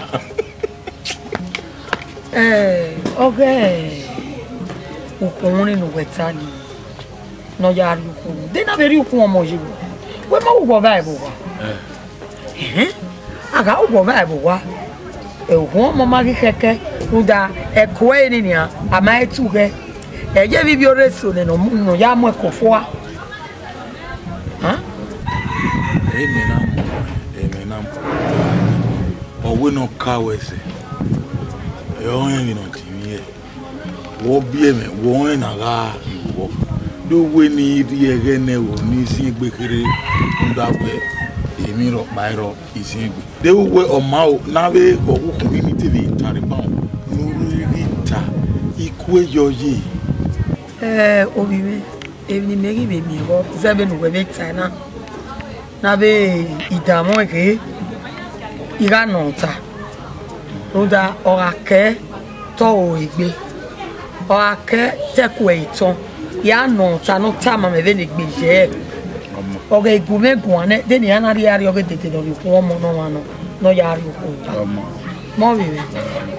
Speaker 7: Eh, okay. Ukun ni weta ni. No ya ukun. De na beri ukun omo jiwo. We ma ugo vai bo wa. Eh. Eh. Aga ugo vai bo wa. E ukun omo ma ki keke. Uda e ko e ni ni a ama etu ge. E je bi bi oreso ne no no ya mo ekofo a. Huh?
Speaker 1: Amen. Amen. Owe no ka we se. E o yen no ti mi e. Wo bi e me wo yen na ga iwo. Do we ni ri ege ne o ni si gbekere nda pe emi ro pa ro isin gbe. De we o ma o na be go ku ni ti bi tare pa no ri ta iku e yo yi.
Speaker 7: Eh, obi me. Evi meri be mi ro. Zabe no we be tsana. Na be idamo eke ira nota oda orake to o igbe orake teku e iton ya nota no tama me ve ne gbe je oge igume guane de ni anari ari oge tete do ku omo no wano no ya ari ku ta mo bi me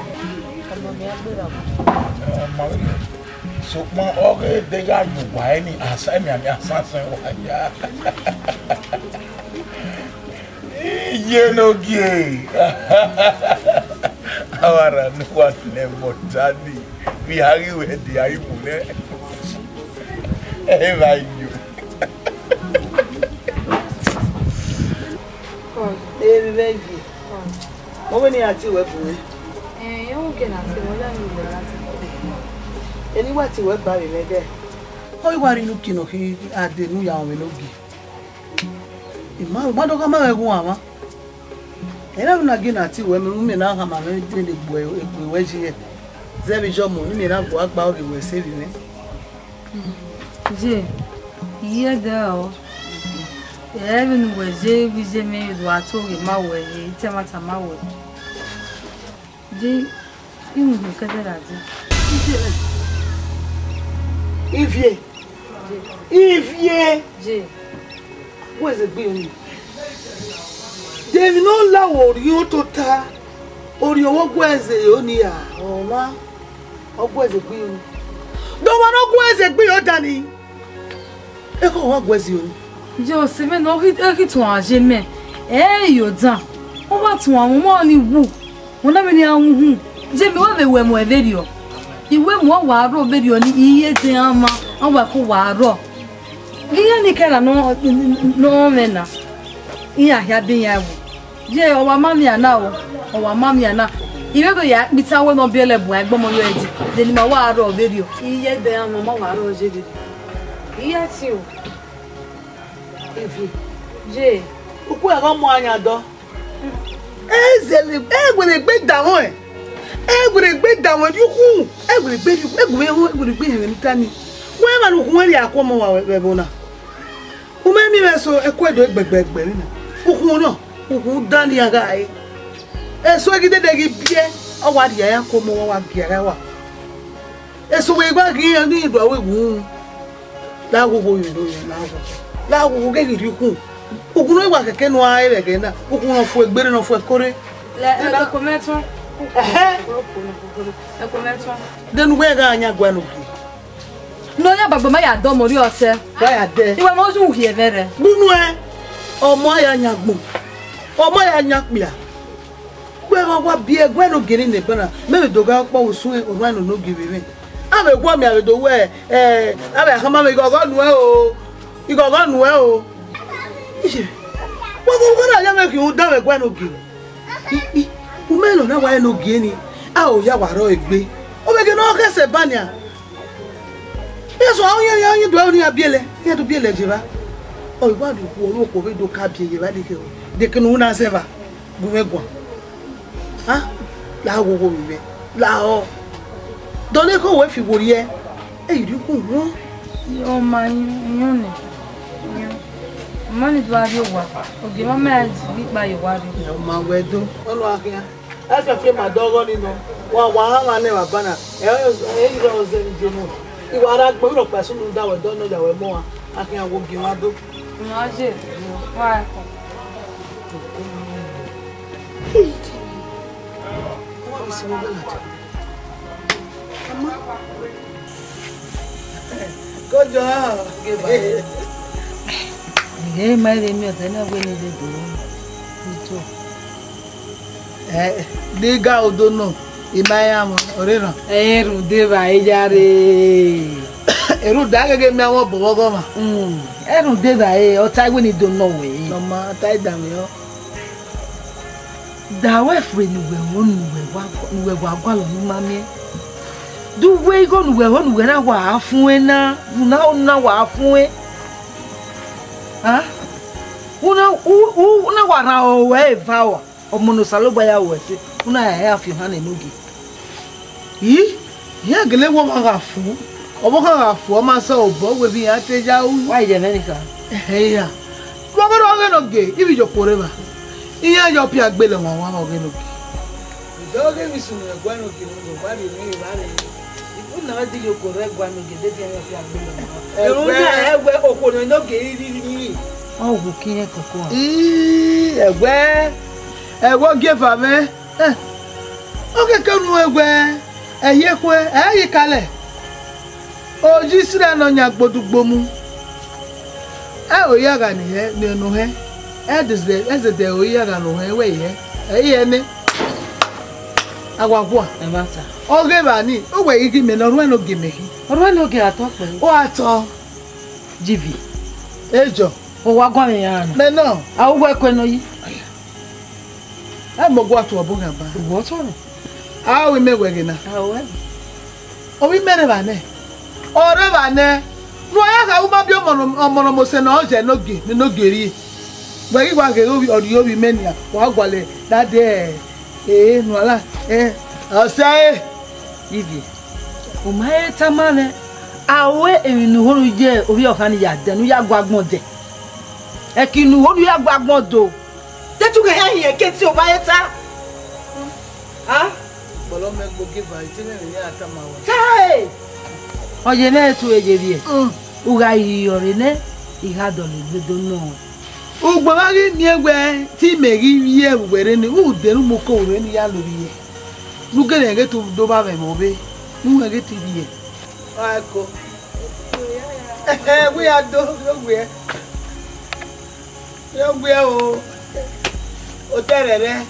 Speaker 1: so mo oge de ga ju wa ni asa mi ami asansan wa ya. You know, gay. Our no one never tani. We are you with the iPhone. Ever you.
Speaker 7: Oh, baby, baby. How many are you working?
Speaker 8: Eh, you get at the one.
Speaker 7: Any what you work by me there?
Speaker 9: Oh, you are looking okay at the new young Melogi. Ma do kama we gun ama era na gina ti we me na ha ma me de gbo egbo we ji ze bi jo mo ni na gbo agba o we se bi me
Speaker 8: je ye da o even we je bi je me do ato ge ma we te mata ma we je imu ko kadara je
Speaker 7: Ivie Ivie
Speaker 8: je
Speaker 7: where's the bill? They no la ori o to ta ori owo gweze oni a o ma o gweze gbe oni do wa no gweze gbe o dani e ko wa gweze oni
Speaker 8: je o se me no hit e hit won aje me eh yo dan o ba tun awon mo ni wu won na me ni awun hu je me wa be we mo e video iwe mo wa ro video ni iye tin ama an wa ko wa ro iye ni kera no no me na iya ya bin ya wu je o wa mami ana o o wa mami ana iwe go ya bita we no biele bu agbo mo yo edi de ni ma wa ro video iye de ama mo wa ro je de iye ti o
Speaker 7: Ivie
Speaker 8: je
Speaker 7: oku e ro mo anya do ezele e gwere gbe dawon e e gwere gbe dawon yuku e gwere gbe yuku e gwere e gwere gbe he ntani we ma nu kun ri akomo wa we bona o me mi me so e ko edo gbegbegbe ni na ukun na ukun dani aga ai e so gide de gi bie o wa dia ya ko mo wa giara wa e so we gba gi ni do we wu la wo wo yo na wo la wo ge gi ukun ukun no wa keke no ai be ge na ukun no fu egbere no fu ekore
Speaker 8: le e ko meton
Speaker 7: eh
Speaker 8: e ko meton
Speaker 7: den we ga anya gwa no gi
Speaker 8: no ya baba ma ya do mori ose
Speaker 7: wa ya de
Speaker 8: iwe mo ju hie vere
Speaker 7: bunu e ọmọ ya nyagbo ọmọ ya nyakpia gbe ma wa bi egwe no gini ne bana me do ga po osun e orun no no give me ame gwo mi ame do we eh ame ha ma me go go nu e o i go go nu e o ise wa go go na ya me ki un da me gwe no give i u me lo na wa no gini a o ya wa ro egbe o be ge no kese bania yeso awon yan yan do ni abiele yan do biele jiba o iwa do ku oro ko be do ka biye ba de ke de ke no na seva bu me gwa
Speaker 9: ah la wo wo mi la o do le ko we fi wo ri e e ri ku won
Speaker 8: yo ma yun ni mani do ari wa oge ma ma bi pa yo wa ri
Speaker 9: o ma we do olu akin e fe fe ma dogo ni no wa wa ha ne wa bana e e ro ze ni jenu iwa ara gbo ro pa sunu da we do no ya we mo wa akin awo gi wa do
Speaker 8: no je wa
Speaker 9: Go job.
Speaker 8: Ye mai le mi ota na we ni de do. Ito.
Speaker 9: Eh, diga odo no. Imaya mo oreran.
Speaker 8: Eh ru de ba e jare.
Speaker 9: Eru da gege mi awon bobo go ma.
Speaker 8: Mm. Eh ru de ba e ota we ni do no we.
Speaker 9: No ma ta da mi o.
Speaker 8: Da we free ni we won we wa we wa gwa lo ni mami. Du we go nu we won we na wa afun e na. Na na wa afun e. Ah? Una una wa ra o we fa wa. Omo no salo ba ya we se. Una ya afi ha na nugi.
Speaker 9: Yi? Ya gele wo ma ga fu. Omo kan ga fu o ma so obo we bi ya te ja u.
Speaker 8: Why je America?
Speaker 9: Eh ya. Wo go ro ge no ge, ibi jo pore ba. Iya yo pi agbele won wa ma ge no ge. Do ge mi sunu e gwa no ge no ba ri ni ba ri.
Speaker 8: Ibu na di yo ko re gwa no ge de ti ya pi agbele.
Speaker 9: Eru na ewe okono no ge ri ri ri.
Speaker 8: O gu kiye koko.
Speaker 9: Ii egwe. Ewo ge fa me. Eh. O ke kanu egwe. Eye kwe, eyi kale. Oji sira no nya gbodugbo mu. E o ya ga ni he, ni no he. E de e de o ya ga no he we ye. Eye ni. Agwa kwa.
Speaker 8: E bata.
Speaker 9: O ge ba ni, o we igi me no ru no ge me.
Speaker 8: Oro no ge ato pe.
Speaker 9: O ato.
Speaker 8: G V.
Speaker 9: Ejo.
Speaker 8: O wa gwa me ya na.
Speaker 9: Me no.
Speaker 8: A wo ekwe no yi.
Speaker 9: E mo gwa to obo ga ba.
Speaker 8: Wo to no.
Speaker 9: A we me we ge na.
Speaker 8: A we.
Speaker 9: O wi mere ba ne. Ore ba ne. No ya ka uma bi omono omono mo se na oje no ge ni no geri. Gba ki gwa ge obi ori obi menia. Wa gwale that day. Eh no ala. Eh. O say
Speaker 8: Ivi. O mai tamane. Awe enu horu je obi okan ya denu ya gwagbon de. E kinu horu ya gwagbon do. Te tu ke yan yen ke ti o mai ta. Ah?
Speaker 9: bolo me go give her ti me ni ata ma wa.
Speaker 8: Sai. Oye na tu eje bi e. Mm. Uga yore ne iha do le gbedo no.
Speaker 9: Ugbo wa ri mi egbe ti me ri wi e were ni u de nu mo ko re ni ya lo bi e. Nu ge ne ge tu do ba be mo be. Nu ge ti bi e. Wa ko. Eh we are do do we. Yo gbe o. O terere.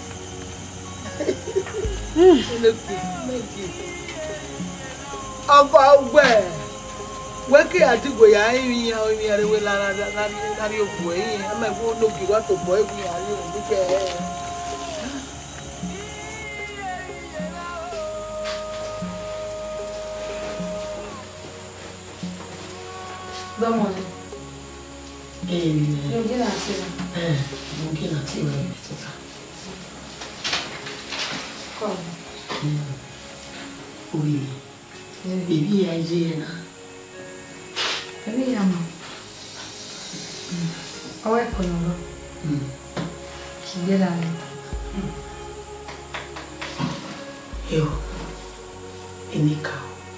Speaker 9: Hmm. Aba ugbe. We ki adigbo ya yin ya o mi arewe lara lari oku eyin. Ama iwo no ki wa to bo ewu ya ri o ni pe.
Speaker 8: Vamos.
Speaker 10: Eh,
Speaker 8: Não quer nascer.
Speaker 10: eh, não quer nascer, né?
Speaker 8: Como?
Speaker 10: Oui. Bibi ya jena.
Speaker 8: Ele ama. Olha quando.
Speaker 10: Hum.
Speaker 8: Que grave.
Speaker 10: Eu. Enika.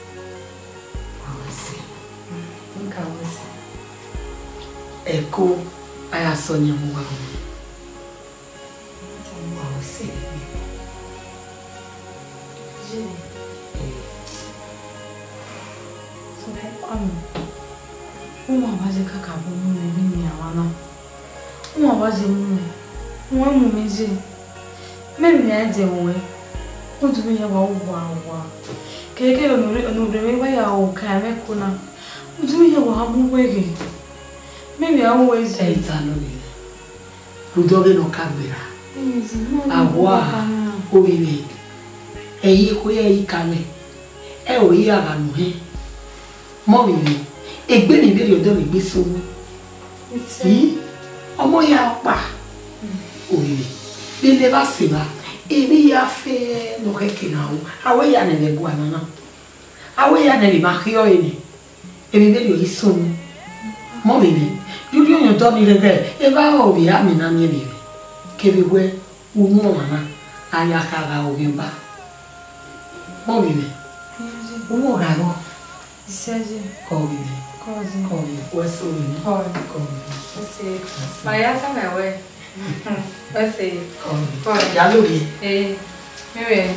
Speaker 10: Você.
Speaker 8: Nunca você.
Speaker 10: Eko aya sonya mu wa. Você.
Speaker 8: Uma base acabou no menino lá. Uma base mu. Uma mu meje. Memi ya de won. O tu me ya wa wa wa. Keke no re no re wa ya o ka me kuna. O tu me ya wa mu wege. Memi ya wo ezi.
Speaker 10: E tano ni. Rudoge no kabera. Awa. O bibi. Eyi ko ye yi kale. E o yi aga no he. Mo bibi. Egbe ni bere odo mi gbe sowo. Yi. Ọmọ ya pa. O bibi. Bí lè bá se ba. Ini ya fe no que não. Awe ya ne be guana na. Awe ya ne be mahio ini. E be be isso. Mo bebe. You do your doni rege. E ba o bi ami na mi bebe. Ke be we umo mama. Aya kaga o gimba. Mo bebe. Umo gago.
Speaker 8: Seja.
Speaker 10: Ko bebe.
Speaker 8: Coisa.
Speaker 10: Ko bebe. O so ni.
Speaker 8: Ko.
Speaker 10: Ko bebe.
Speaker 8: Você. Mas essa não é. Você.
Speaker 10: Ko bebe. Ya lo bi.
Speaker 8: Eh. Mire.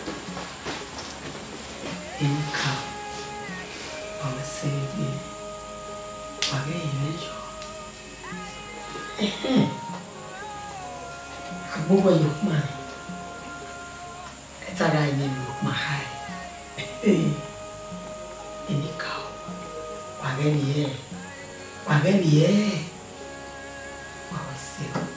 Speaker 10: Inka. Para seguir. Para ir eh. Abuwa yukma. Etara ni yukma hai. Eh. Inka. Para ir. Para ir. Para seguir.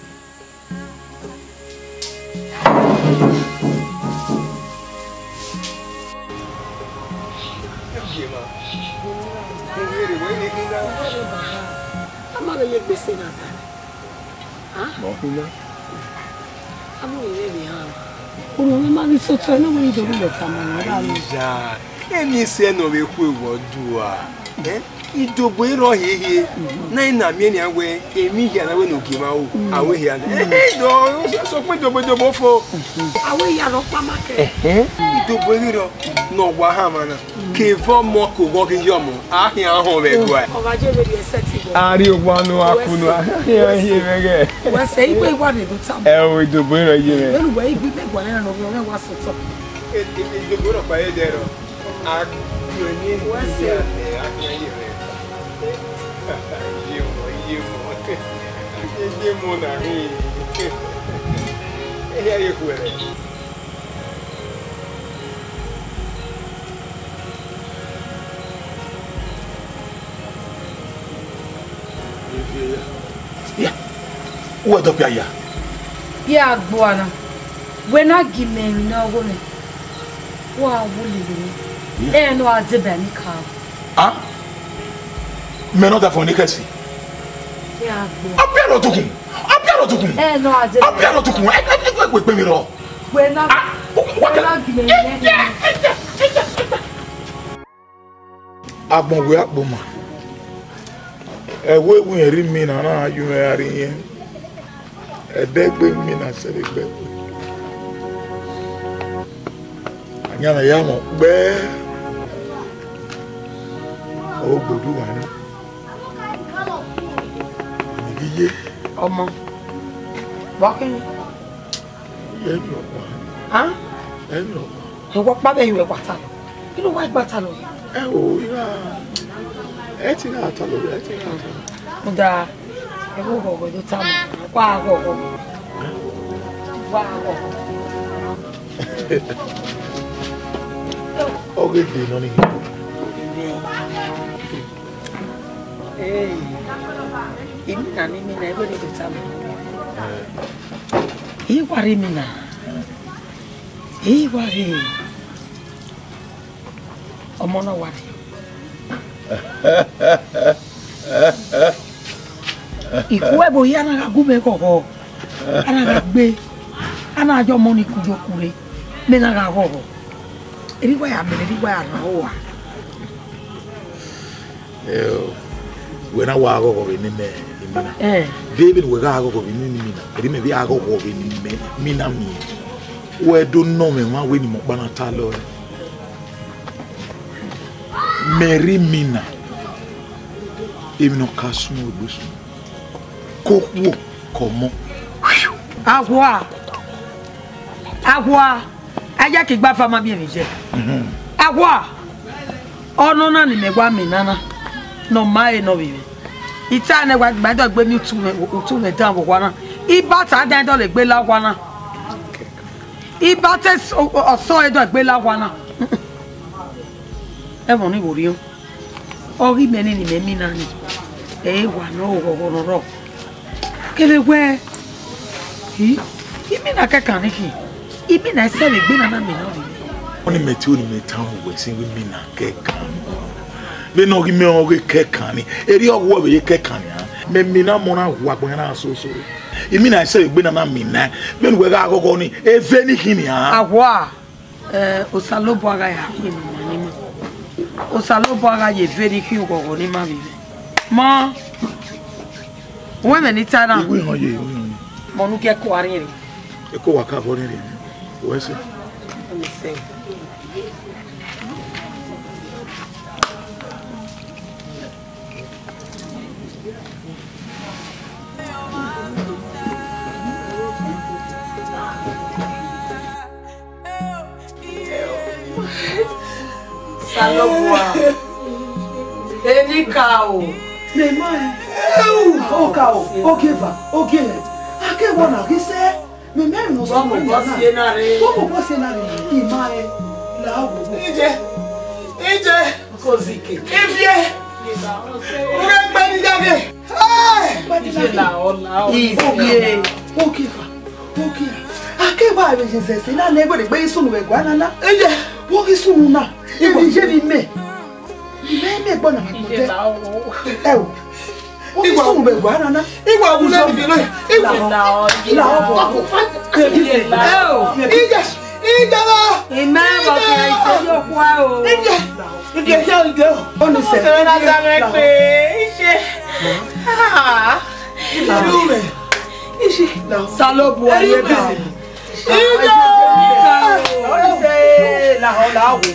Speaker 3: Amara ye gbese na ta. Ah?
Speaker 2: Mo hina.
Speaker 3: Amu ye bi ha. Oro me ma ni so so no we do le ta ma na ba mi.
Speaker 2: Ja. Emi se no be ku ewo du a. Eh? Idobo iro hehe. Na ina mi ni awe, emi hia na we no kima o. Awe hia. Eh, do so pe dobo dobo fo.
Speaker 3: Awe ya ro pa ma ke.
Speaker 2: Eh? Idobo iro no wa ha ma na. Ke vo mo ko go ge yo mo. Ah hia ho be go.
Speaker 3: O ba je be di seti go.
Speaker 2: Ari ogwa no akunu. Hia hia be ge.
Speaker 3: Wa se ipe igwa de do tam.
Speaker 2: Eh o idobo iro ye me.
Speaker 3: Benu wa igbi be gwa na no bi o wa so to.
Speaker 2: Eh, idobo iro pa ye de ro. A ku ni
Speaker 3: Wa se
Speaker 2: Yemo na ri. Eh aí kuele.
Speaker 1: Ya. Wo do pia ya.
Speaker 8: Ya agboana. When I give me no woman. Wa wuli ni. Eh no adebe ni ka.
Speaker 1: Ah? Me no da fo ni kasi.
Speaker 8: Ya agbo.
Speaker 1: Apiaro tukun. Apiaro tukun.
Speaker 8: Eh no adebe.
Speaker 1: Apiaro tukun. E e e pe mi ro.
Speaker 8: When I
Speaker 1: Ah,
Speaker 8: when I give me
Speaker 1: Agbon we agboma. E we we ri mi na na aju me ari yen. E de gbe mi na se de gbe. Anya na ya mo gbe. O gbodu wa ni. Iye.
Speaker 3: Omo. Wa kin.
Speaker 1: Ye mi o pa.
Speaker 3: Ah?
Speaker 1: E mi o pa.
Speaker 3: E wo pa be iwe pata lo. Kí ló wá gbata lo?
Speaker 1: E o ira. E ti na ta lo, e ti na ta.
Speaker 3: Mo da e wo go go do tam. Wa go go. Wa go.
Speaker 1: O ge de no ni.
Speaker 3: Eh. Imi na ni mi na e go do tam. E wa ri mi na. E wa ri. Ọmọ náà wà ní. Ìkú ẹ̀bọ̀ yí anága gúnmẹ́ kọ̀kọ́, anága gbé, anájọ́ mọ́ ní kújọ kúrẹ́, mẹ́nága kọ̀kọ́. Erigba ya mẹ́rẹ̀, erigba ya náà wà.
Speaker 1: Wena wa akọkọ bi ni mẹ mina. David wega akọkọ bi ni mina. Eri mẹ bi akọkọ bi ni mẹ mina mi. Wẹ́ do nọ mẹ wọn awé ni mo kpana ta lọ. Mary mina. Emi no kasu mo gbesu. Kokwo komo.
Speaker 3: Agwa. Agwa. Aja ki gba fama bi emi je. Mhm. Agwa. Ono na ni megwa mi nana. No mai no bibi. Ita ne gba gba do gbe mi tu me tu me dan bo kwa na. Iba ta dan do le gbe la kwa na. Iba te oso e do gbe la kwa na. E mo ni wori o. Ori me ni ni me mi na ni. E wa no go go no ro. Kele we. Hi. Imi na ka kan ni ki. Ibi na se le gbe na na mi na ri.
Speaker 1: Oni meti oni metan we sin we mi na ke kan. Be no gi me o ge ke kan ni. Eri ogwo be ye ke kan ni. Me mi na mo na wa gbo na so so. imi na se gbe na na mi na me nu ga akoko ni e fe ni kini ha
Speaker 7: Agwa eh osalobo aga ya ni ma osalobo aga ye fe ni kin gogo ni ma bibe mo we me ni tana
Speaker 1: we han ye we
Speaker 7: mo nu ke ko ari re
Speaker 1: e ko wa ka bo ni re we se
Speaker 7: me se Salobua. Eni kao.
Speaker 9: Me mai. O kao. O keva. O ke. Ake wona ki se. Me me no so mo
Speaker 7: Bo si na re.
Speaker 9: Bo bo si na re. I mai. La wo.
Speaker 7: Ije. Ije. Kozike. Ifie. Ure gbe ni jade. Eh. Ije la o la o.
Speaker 9: Ifie. O keva. O ke. Ake ba be se se na na egbe gbe sunu we gwa na na. Ije. Wo ki sunu na. Ibi je bi me. Ibe me gbo na ma ko te. E o. Igwa sunu be gwa na na. Igwa wu le bi lo. Igwa la o. La o. Ke bi se. E o. Ije. Ije la.
Speaker 7: Ime bo ke ise yo kwa o.
Speaker 9: Ije. Ije se o ije o. O ni se.
Speaker 7: Se na da me pe. Ije. Ah.
Speaker 9: Ije. Ije.
Speaker 7: Salobu aye bi.
Speaker 9: Ije. O ni se la ho la wo.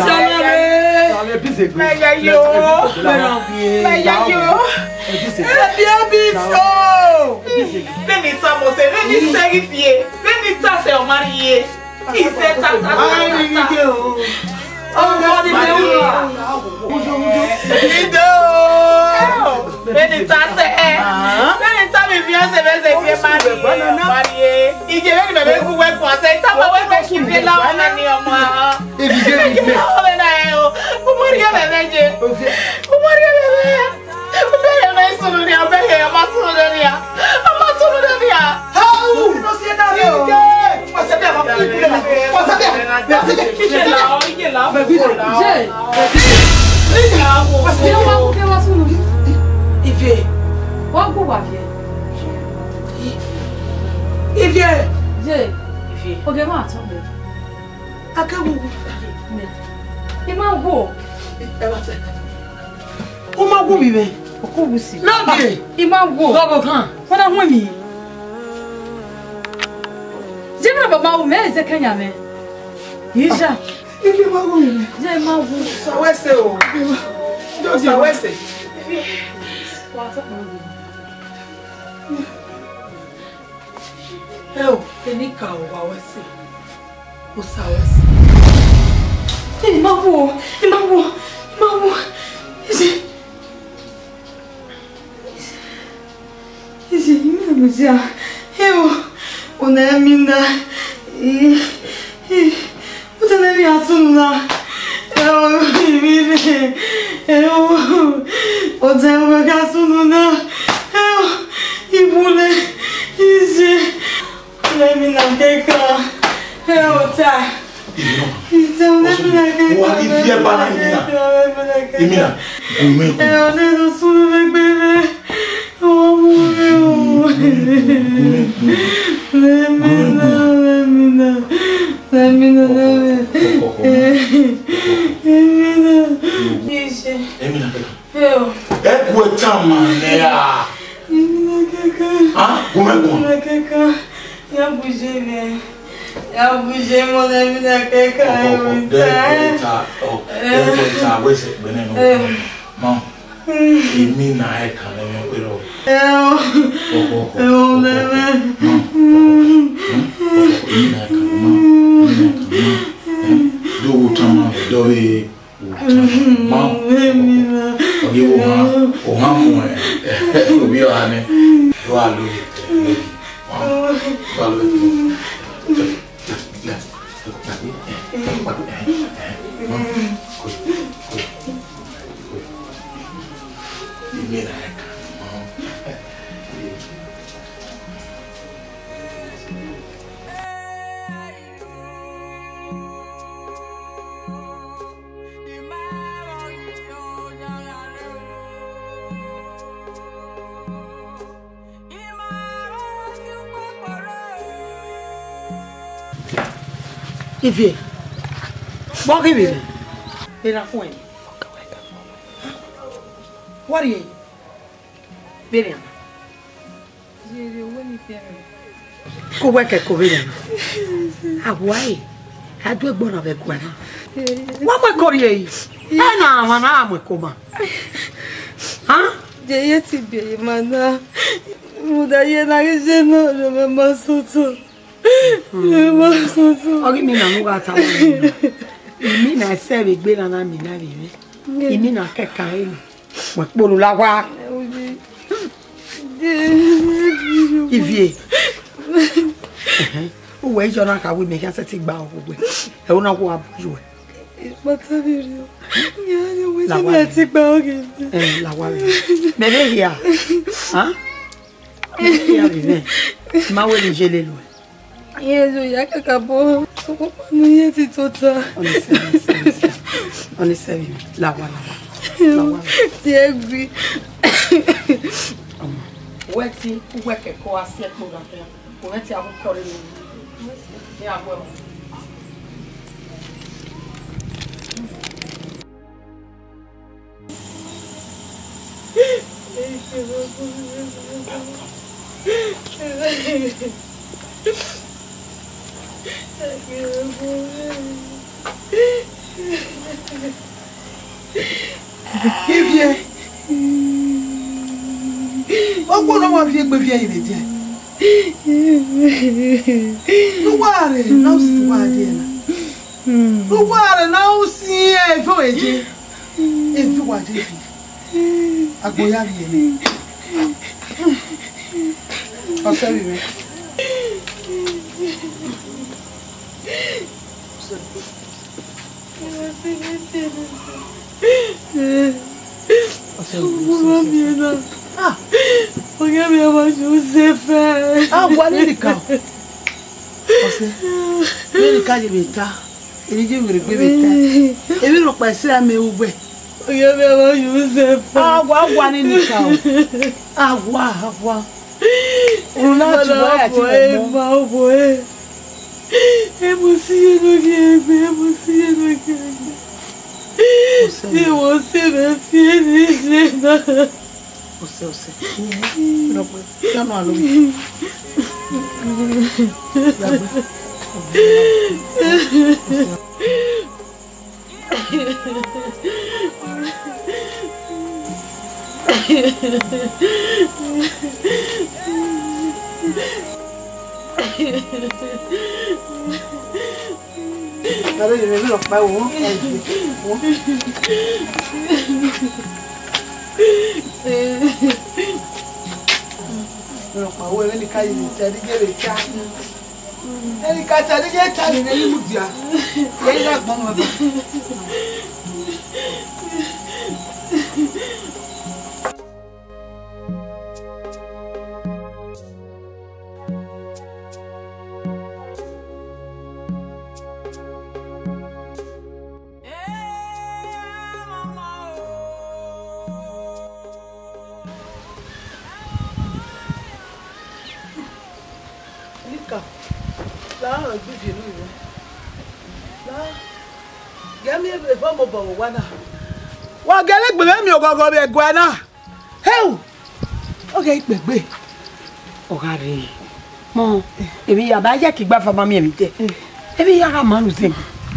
Speaker 7: Meya yo, meya yo, ebi ebi so. Beni ta mo se, beni seri fie, beni ta se o mariye. Ise ta ta ta ta. Oh, di me o. Ido. Beni ta se, beni ta mi fiance be se fie mariye, mariye. Ije beni me be ku we kwa se, ta ma we be ki fie la ona ni omo.
Speaker 9: Ebi je mi me.
Speaker 7: Maria bebê, o Maria bebê, o bebê não é solo nem o bebê é mais solo nem a, é mais solo nem a.
Speaker 9: How? Não sei nada. Você vê, você vê, você vê, você vê lá, olha lá, bebê, gente, você não vai porque eu assumo. E vê, qual o guarda? E vê, gente, e vê, o que mais? Acabou. E mal go. O mal go mi be. O ko busi. Não be. E mal go. Go kan. Wana hu mi. Jebra ba mal me ze kanya me. Isha. E que mal go mi. Je mal go. Sa wese o. Do sa wese. Eu, tem calma, wese. O sa wese. Ele magoou, ele magoou, ele magoou. Esse... Esse... Meu Deus, eu... O Nemina... E... E... O Nemina Suna... Eu... Eu... O Nemina Suna... Eu... E Bule... Esse... O Nemina Keka... Eu... Tá... Então, né, moleque?
Speaker 1: O ali via banana. E mira, comigo.
Speaker 7: Eu não sou meu bebê. Eu amo meu. Lemina, lemina, lemina, lemina. Ixi.
Speaker 1: Emina.
Speaker 7: Eu.
Speaker 1: É coetama, né?
Speaker 7: Emina, Kaka.
Speaker 1: Ah, como é bom?
Speaker 7: Emina, Kaka. Eu bugei, velho. Eu bugei, meu nome da Kaka. Eu
Speaker 1: tá. Oh, eu tá. Vai ser veneno. Não. E mina é cara, meu filho.
Speaker 7: Eu. Eu lembro.
Speaker 1: Mina é cara, não. Do o tama, do e o tama. Não. Ok, o han, o han é. O bio ane. Do a luz. Valeu.
Speaker 10: Ifie. Bon qui vient. Et la coin. What are you? Bien.
Speaker 8: J'ai woni faire.
Speaker 10: Ko wa ke ko bien. Ah ouais. A doit bon avec quoi là. Wa mo ko rie. Eh na ma na mo ko ma. Hein?
Speaker 8: J'ai été bien mana. Muda yena geno le mama soto. Le mama soto.
Speaker 10: Ogi mi na nuga ta. Mi na se be gbe na na mi na bi. Imi na ke kan e. Mo polu la wa. Ivie. O we jo na ka we me kan se ti gba ogbo. E wo na ko abuju e.
Speaker 8: Mata video. Ya ya we se ti gba oge.
Speaker 10: Eh la wa. Me be here. Hein? Ya vive. Ma we ni jele lo.
Speaker 8: Yezo ya kakabo. Ko no yeti tota.
Speaker 10: On est On est sérieux. La wa la wa. La wa.
Speaker 8: Ti egbi.
Speaker 10: Ouais ti, ou ouais que quoi assiette pour la faire. Pour mettre à vous coller. Et à voir.
Speaker 9: Qui vient? On peut non vie que vient il dit. Nous voir non si voir dire. Nous voir non si il faut aider. Il faut voir dire. Agoya bien. On sait bien.
Speaker 8: Ah, regarde bien moi je sais faire.
Speaker 9: Ah, voilà les cas. Parce que les cas de bêta, il dit que le bêta. Et puis on passe à mes ouvets.
Speaker 8: Regarde bien moi je sais faire.
Speaker 9: Ah, voilà les cas. Ah, voilà, voilà. On a tu vois à ti
Speaker 8: ma boy. Et moi aussi je ne gagne, et moi aussi je ne gagne. Et moi aussi je finis là.
Speaker 9: Você, você. Não pode. Eu não alugo. Ada di mana lok bau? Lok bau ini kayu ni jadi gede cah. Ini kaca ni gede cah ni ni mudia. Yang nak bang apa? Wa gele gbe mi ogogo be gwa na. Heu. Okay gbegbe.
Speaker 10: Ogare. Mo, ebi ya ba je ki gba fa ma mi emi te. Ebi ya ga manu se.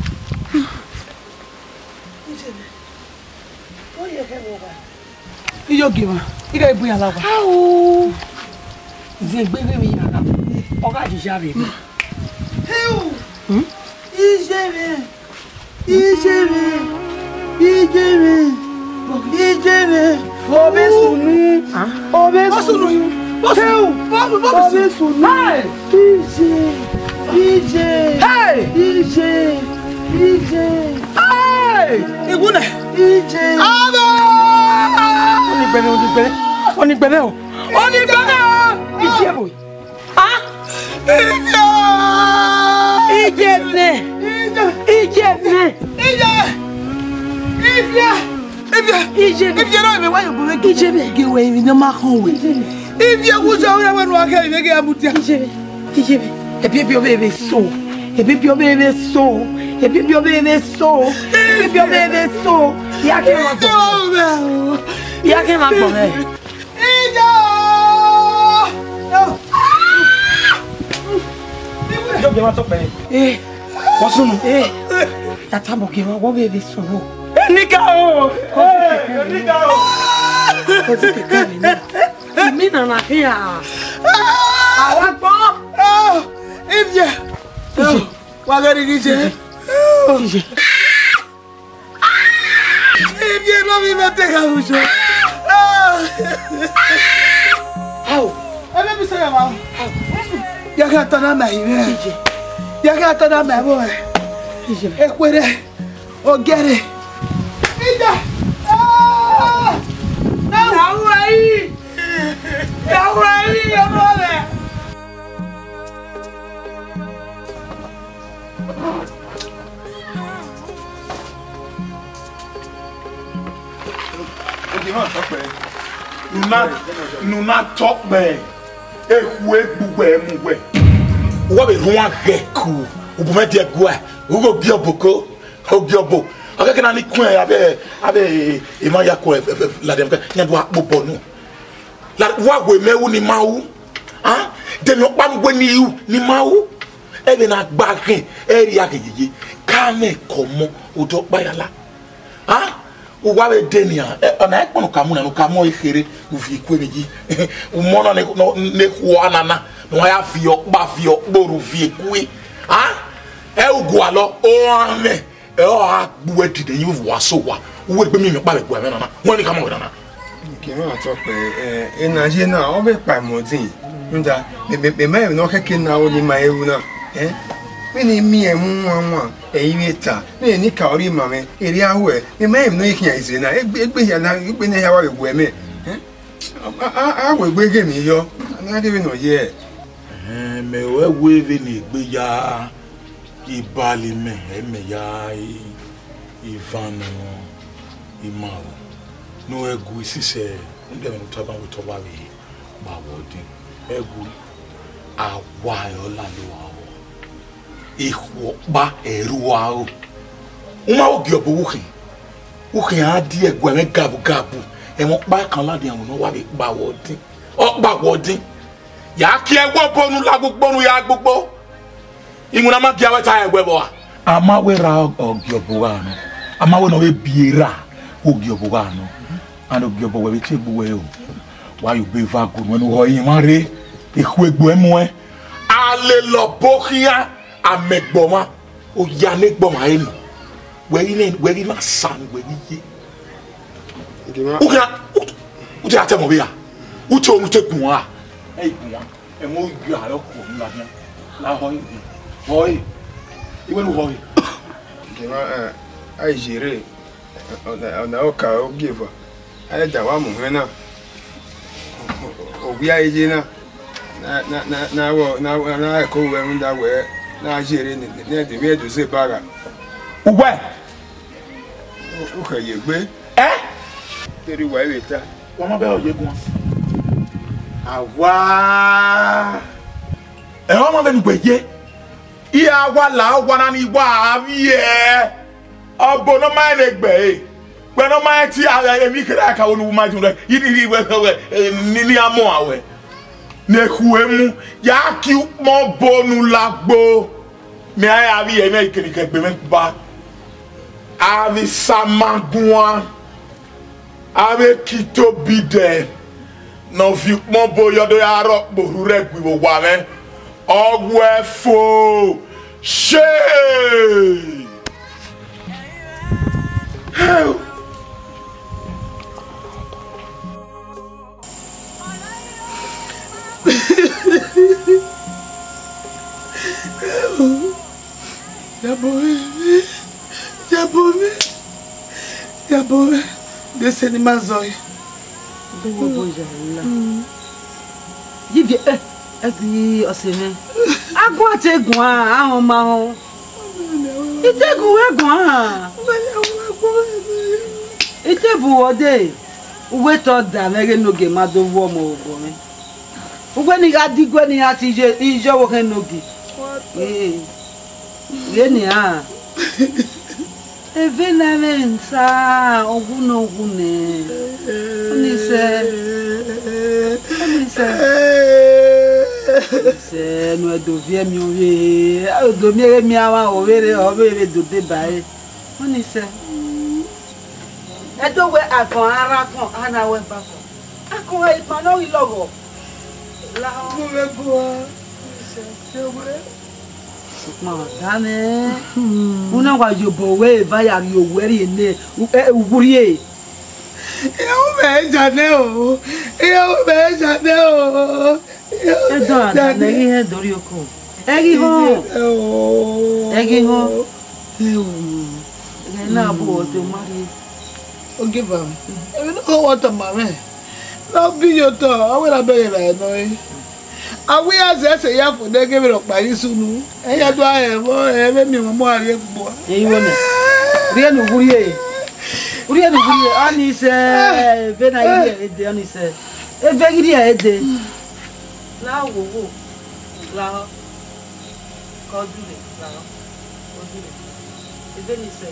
Speaker 9: Oye ke wo ba. Iyo giwa. Ire ibu ya la wa.
Speaker 10: Awo. Ze gbegbe mi ya ga. Oga ji jare mi.
Speaker 9: Heu. Hm? Ijeme. Ijeme. Ijeme. Ijeme. Obe sunu. Obe sunu. Heu. Obe sunu. Hey. Ije. Ije. Hey. Ije. Ije. Hey. Igune. Ije. Aba.
Speaker 10: Oni gbere, oni gbere. Oni gbere o. Oni gbere o. Ije boy. Ah.
Speaker 9: Ije.
Speaker 10: Ije ne. Ije ne.
Speaker 9: Ije. Ije. Ije. Ije no me wa yo bo ge. Ije be ge we mi no ma kan we. Ije ku jo we wa no aka ibe ge amutia.
Speaker 10: Ije. Ije be. E bi bi o be be so.
Speaker 7: ebi bi obere so ebi bi obere so ebi bi obere so ya ke ma gbo ya ke ma gbo me ija
Speaker 1: yo ge ma to pe
Speaker 7: eh
Speaker 1: posunu
Speaker 7: eh tata mo ke ma wo bebe so wo
Speaker 1: enika o enika o
Speaker 7: ko ti ke ke ni mi na na here awa gbo
Speaker 9: Ivye. Wagari dije. Ivye no mi mete gabujo. Au. Ebe mi sere ma. Ya ga tana na ire. Ya ga tana ma bo. Ekwere. Ogere. Ida. Ah! Na wa yi. Na wa yi yo mo le.
Speaker 1: Nuna nuna tokbe ehwe gbugbe emugbe wo be ruwa geku obume de gua ugo bioboko obiobo akeke na ni kun e abe abe e ma yakọ la dem nya do akpobo nu la wa we mewu ni mawu ah de mi opa ngwe ni yu ni mawu e be na gbagin e ri agejeje ka me komo odo payala ah uwa be denia ona ekponu kamu na no kamo ikere ufi kwemeji umono ne ne kuanana no ya fi okpa fi okporu fi ekwe ah e ugwa lo o ame e o agbu edide yin wo aso wa uwe gbe mi mi pa be gwa me nana won ni kamo nana
Speaker 2: ke ma to pe e na je na o be pa modin nda be be ma no keke na o ni ma ewu na eh me ni mi e mu anwa e yi ta me ni ka ori ma me eri awe me ma em no ikin ise na egbe egbe ya na egbe na ya wa egbu eme eh a a we gbe ge mi yo na de we no ye
Speaker 1: eh me we we ve ni egbe ya ibali me e me ya ivano imao no egu sise nde me taba we to ba we ba wodi egu awa yo la lo ihu ba eru awo uma ogi obo wuki wuki adi egwa me gabu gabu e mo pa kan lade awon no wa be gba wodin o gba wodin ya ki egwo bonu la gbogbo nu ya gbogbo imuna ma bi aweta egwe bo wa ama we ra ogi obo wa no ama we no we biera ogi obo wa no and ogi obo we ti egbo we o wa you be va go no ho yin ma re ihu egbo emu e ale lo bokia amegboma o ya ne gboma enu we ni we ni na san we ni ye o ga o ti atemo be ya o ti o mu te gun a e gun a e mo ju ara ko mi la ni la ho yi ho yi iwe nu ho yi
Speaker 2: gima eh ai jire ona o ka o give ai da wa mu hena o bi ai jina na na na na wo na na ko we mu da we na jere ni ni de we do se baga
Speaker 1: uwe
Speaker 2: o ka ye gbe
Speaker 1: eh
Speaker 2: teri wa we ta
Speaker 1: wa ma be o ye gun awa e wa ma be ni gbeje iya wa la wa na ni wa avie obo no ma ne gbe e gbe no ma ti emi kira ka onu ma jun re yiri ni ni amo awe nekuemu ya ki mo bonu lagbo me aya bi e me kirike gbe me ba avi samagua ave kito bide no fi mo boyo do ya ro gboru re gbi wo wa me ogwe fo she
Speaker 9: Yaboe, yaboe, yaboe, desse ni mazoi.
Speaker 7: Dewo boja la. Yivi eh, agbi oseme. Agun ate gun a, ahun ma hon. Itegun egun a. Itebu ode. Uwe to da mere noge ma do wo mo ogo me. Uwe ni ga digwe ni ati je ijo wo ken noge. Eh.
Speaker 9: Gini ah. Eve na mensa oguna ogune. Oni se. Oni se. Se no do vie mi owe. A do mi e mi awa owere owere do de bae. Oni se. E do we akon ara kon ana we pa kon. Akon e pa no ilogo. La mo we go. Se se we. Ma dane. Una wa yo bowe va ya yo weri ne. Uguriye. E o me jane o. E o me jane o. E do na legi he dori oko. Egi ho. Egi ho. E o. E na bo to mari. O give am. E no want am mame. Na bi yo to. Awela be ra no. Awi azese ya fo de gebe ro pari sunu eya do aye mo e me mi mo ari egbo e wo ne ri enu guriye ri enu guriye ani se be na iri e de ani se e be giri e de la wo wo la ko dure la ko dure e be ni se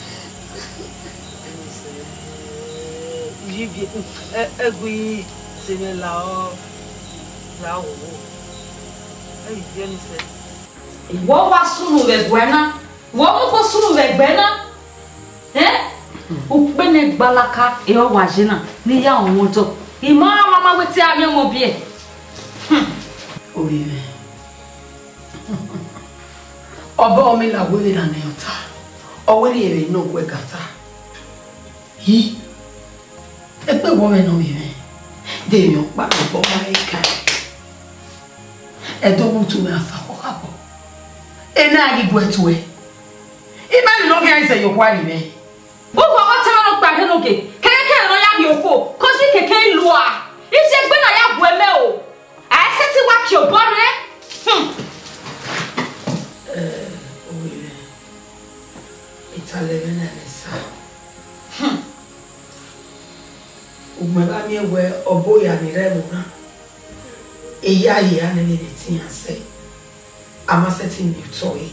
Speaker 9: ni se jibi e egui se me la o la wo ai jeni se
Speaker 5: wo wa sunu we gwena wo mo ko sunu we gbena eh o pe ne gbalaka e o wa jina ni ya won to ima mama weti ami mo bie
Speaker 10: obi me obo mi la wo le na ne ota o we ere no gwe kata hi e pe wo me no mi me de mi o pa bo ma e ka e do mutu me afa ko kabo e na agi gwetu e e ma no ge ise yo kwa ni me
Speaker 5: wo wo o te no pa he no ke keke no ya bi oko ko si keke lu a ise gbe na ya bu eme o a se ti wa ki o bore hm
Speaker 10: eh o ile itale na nesa hm o me ba mi we obo ya ni re mo na eya ya na ni ti an se ama seti ni toy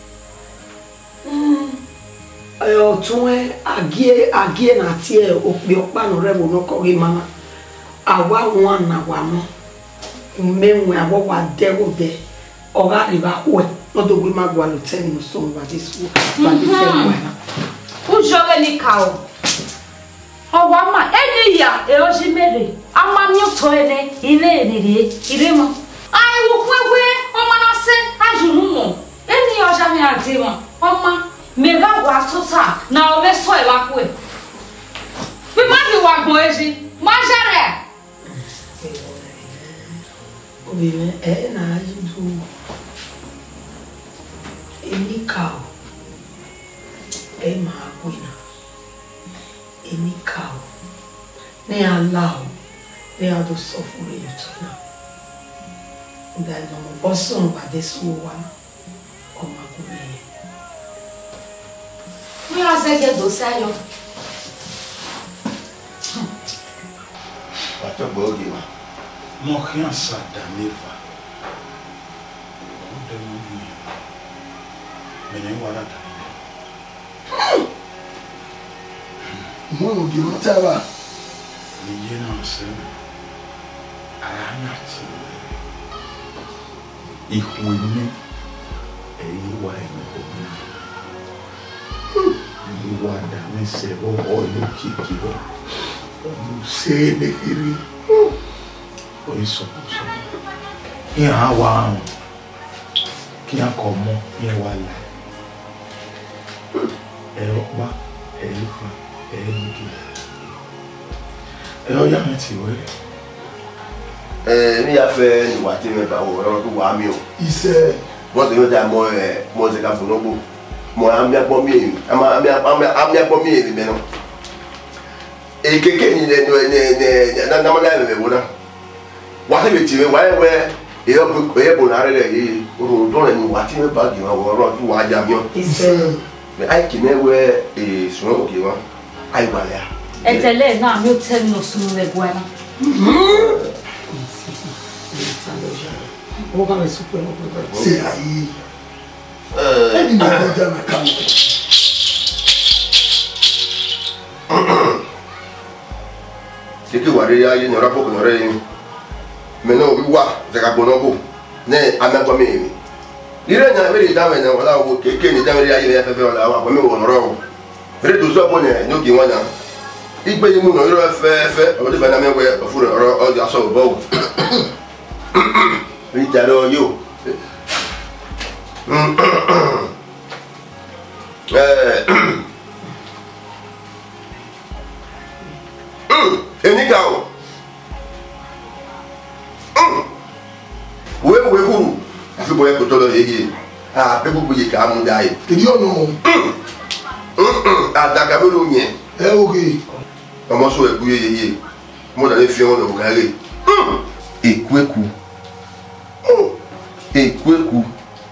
Speaker 10: mm ayo tun e agie agie na ti e opi opa no re mo no ko ri mama awa won na wa mo menwe awo wa de wo de o ga ri ba we no do gbe ma gwa lo ten no so ba ti su ba ti se wa na
Speaker 5: o joge ni ka o o wa ma eni ya e o ji mere ama mi o to ene ile ene ri ire mo ai wo kwewe o ma na se ajunu mo eni o ja mi ati mo o ma me ga wa tota na o be so e wa ku e bi ma ki wa gbon eji ma jare
Speaker 10: obi me e na ajudu eni ka e ma ku na eni ka ne allow ne ado suffer you to now that no boson ba de so wa o ma ku me
Speaker 5: mi a se ke do sayo
Speaker 1: Pato bogi ma. Mo rien ça d'aneva. On demande. Mais ne voilà ta.
Speaker 6: Mo gi mo taba.
Speaker 1: Ni yena se. Ana ti. Ihuni. E iwa ni ko. Ni wa da me se o o lo kiki o. O se ne iri. O iso so. Ni ha wa. Ki an ko mo ni wa la. E o ba e fa e ngi. E o ya me ti we.
Speaker 11: Eh mi ya fe ni wa ti me ba wo ro to wa mi o.
Speaker 6: Ise
Speaker 11: Bo te yo ja mo eh mo se ka fun obo. Mo am ya po mi, am am am am ya po mi ni be no. E keke ni ne ne ne na na ma na be wo na. Wa te be ti we wa we e yo bu e bu na re le yi o do na ni wa ti me ba gi wa wo ro tu wa ja mi o.
Speaker 10: ise
Speaker 11: Me ai ki me we e so o ki wa. Ai ba ya.
Speaker 5: etele na mi o te no sunu we gwena
Speaker 10: o ga me super no pro
Speaker 6: se aí.
Speaker 11: Eh
Speaker 6: ni mo ko ja na kan
Speaker 11: keke wari ya ye nyora poko nyora ye me no bi wa ze ka gbono bo ne ameko me mi ire nya me ri da me na wala wo keke ni da me ri ya ye fe fe wala wa me wo noro re do so bo ne no ki wona igbe yi mu no iro fe fe o de ba na me we fu ro o ja so bo ri ja lo yo eh enika o we we huru afi boye ko tolo yeye ah pe gbogbo ye ka mu dai
Speaker 6: kidi ono
Speaker 11: adaka be lo yen
Speaker 6: e oge
Speaker 11: omo so eku yeye mo da le fi won lo gare eku eku eku eku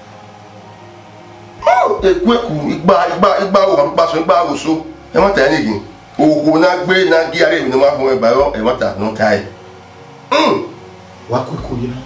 Speaker 11: eku eku igba igba igba o am pa so igba o so e mo ta ni gin owo na gbe na gi are mi no wa fun e ba yo e mo ta no kai mm
Speaker 1: wa ko ko yina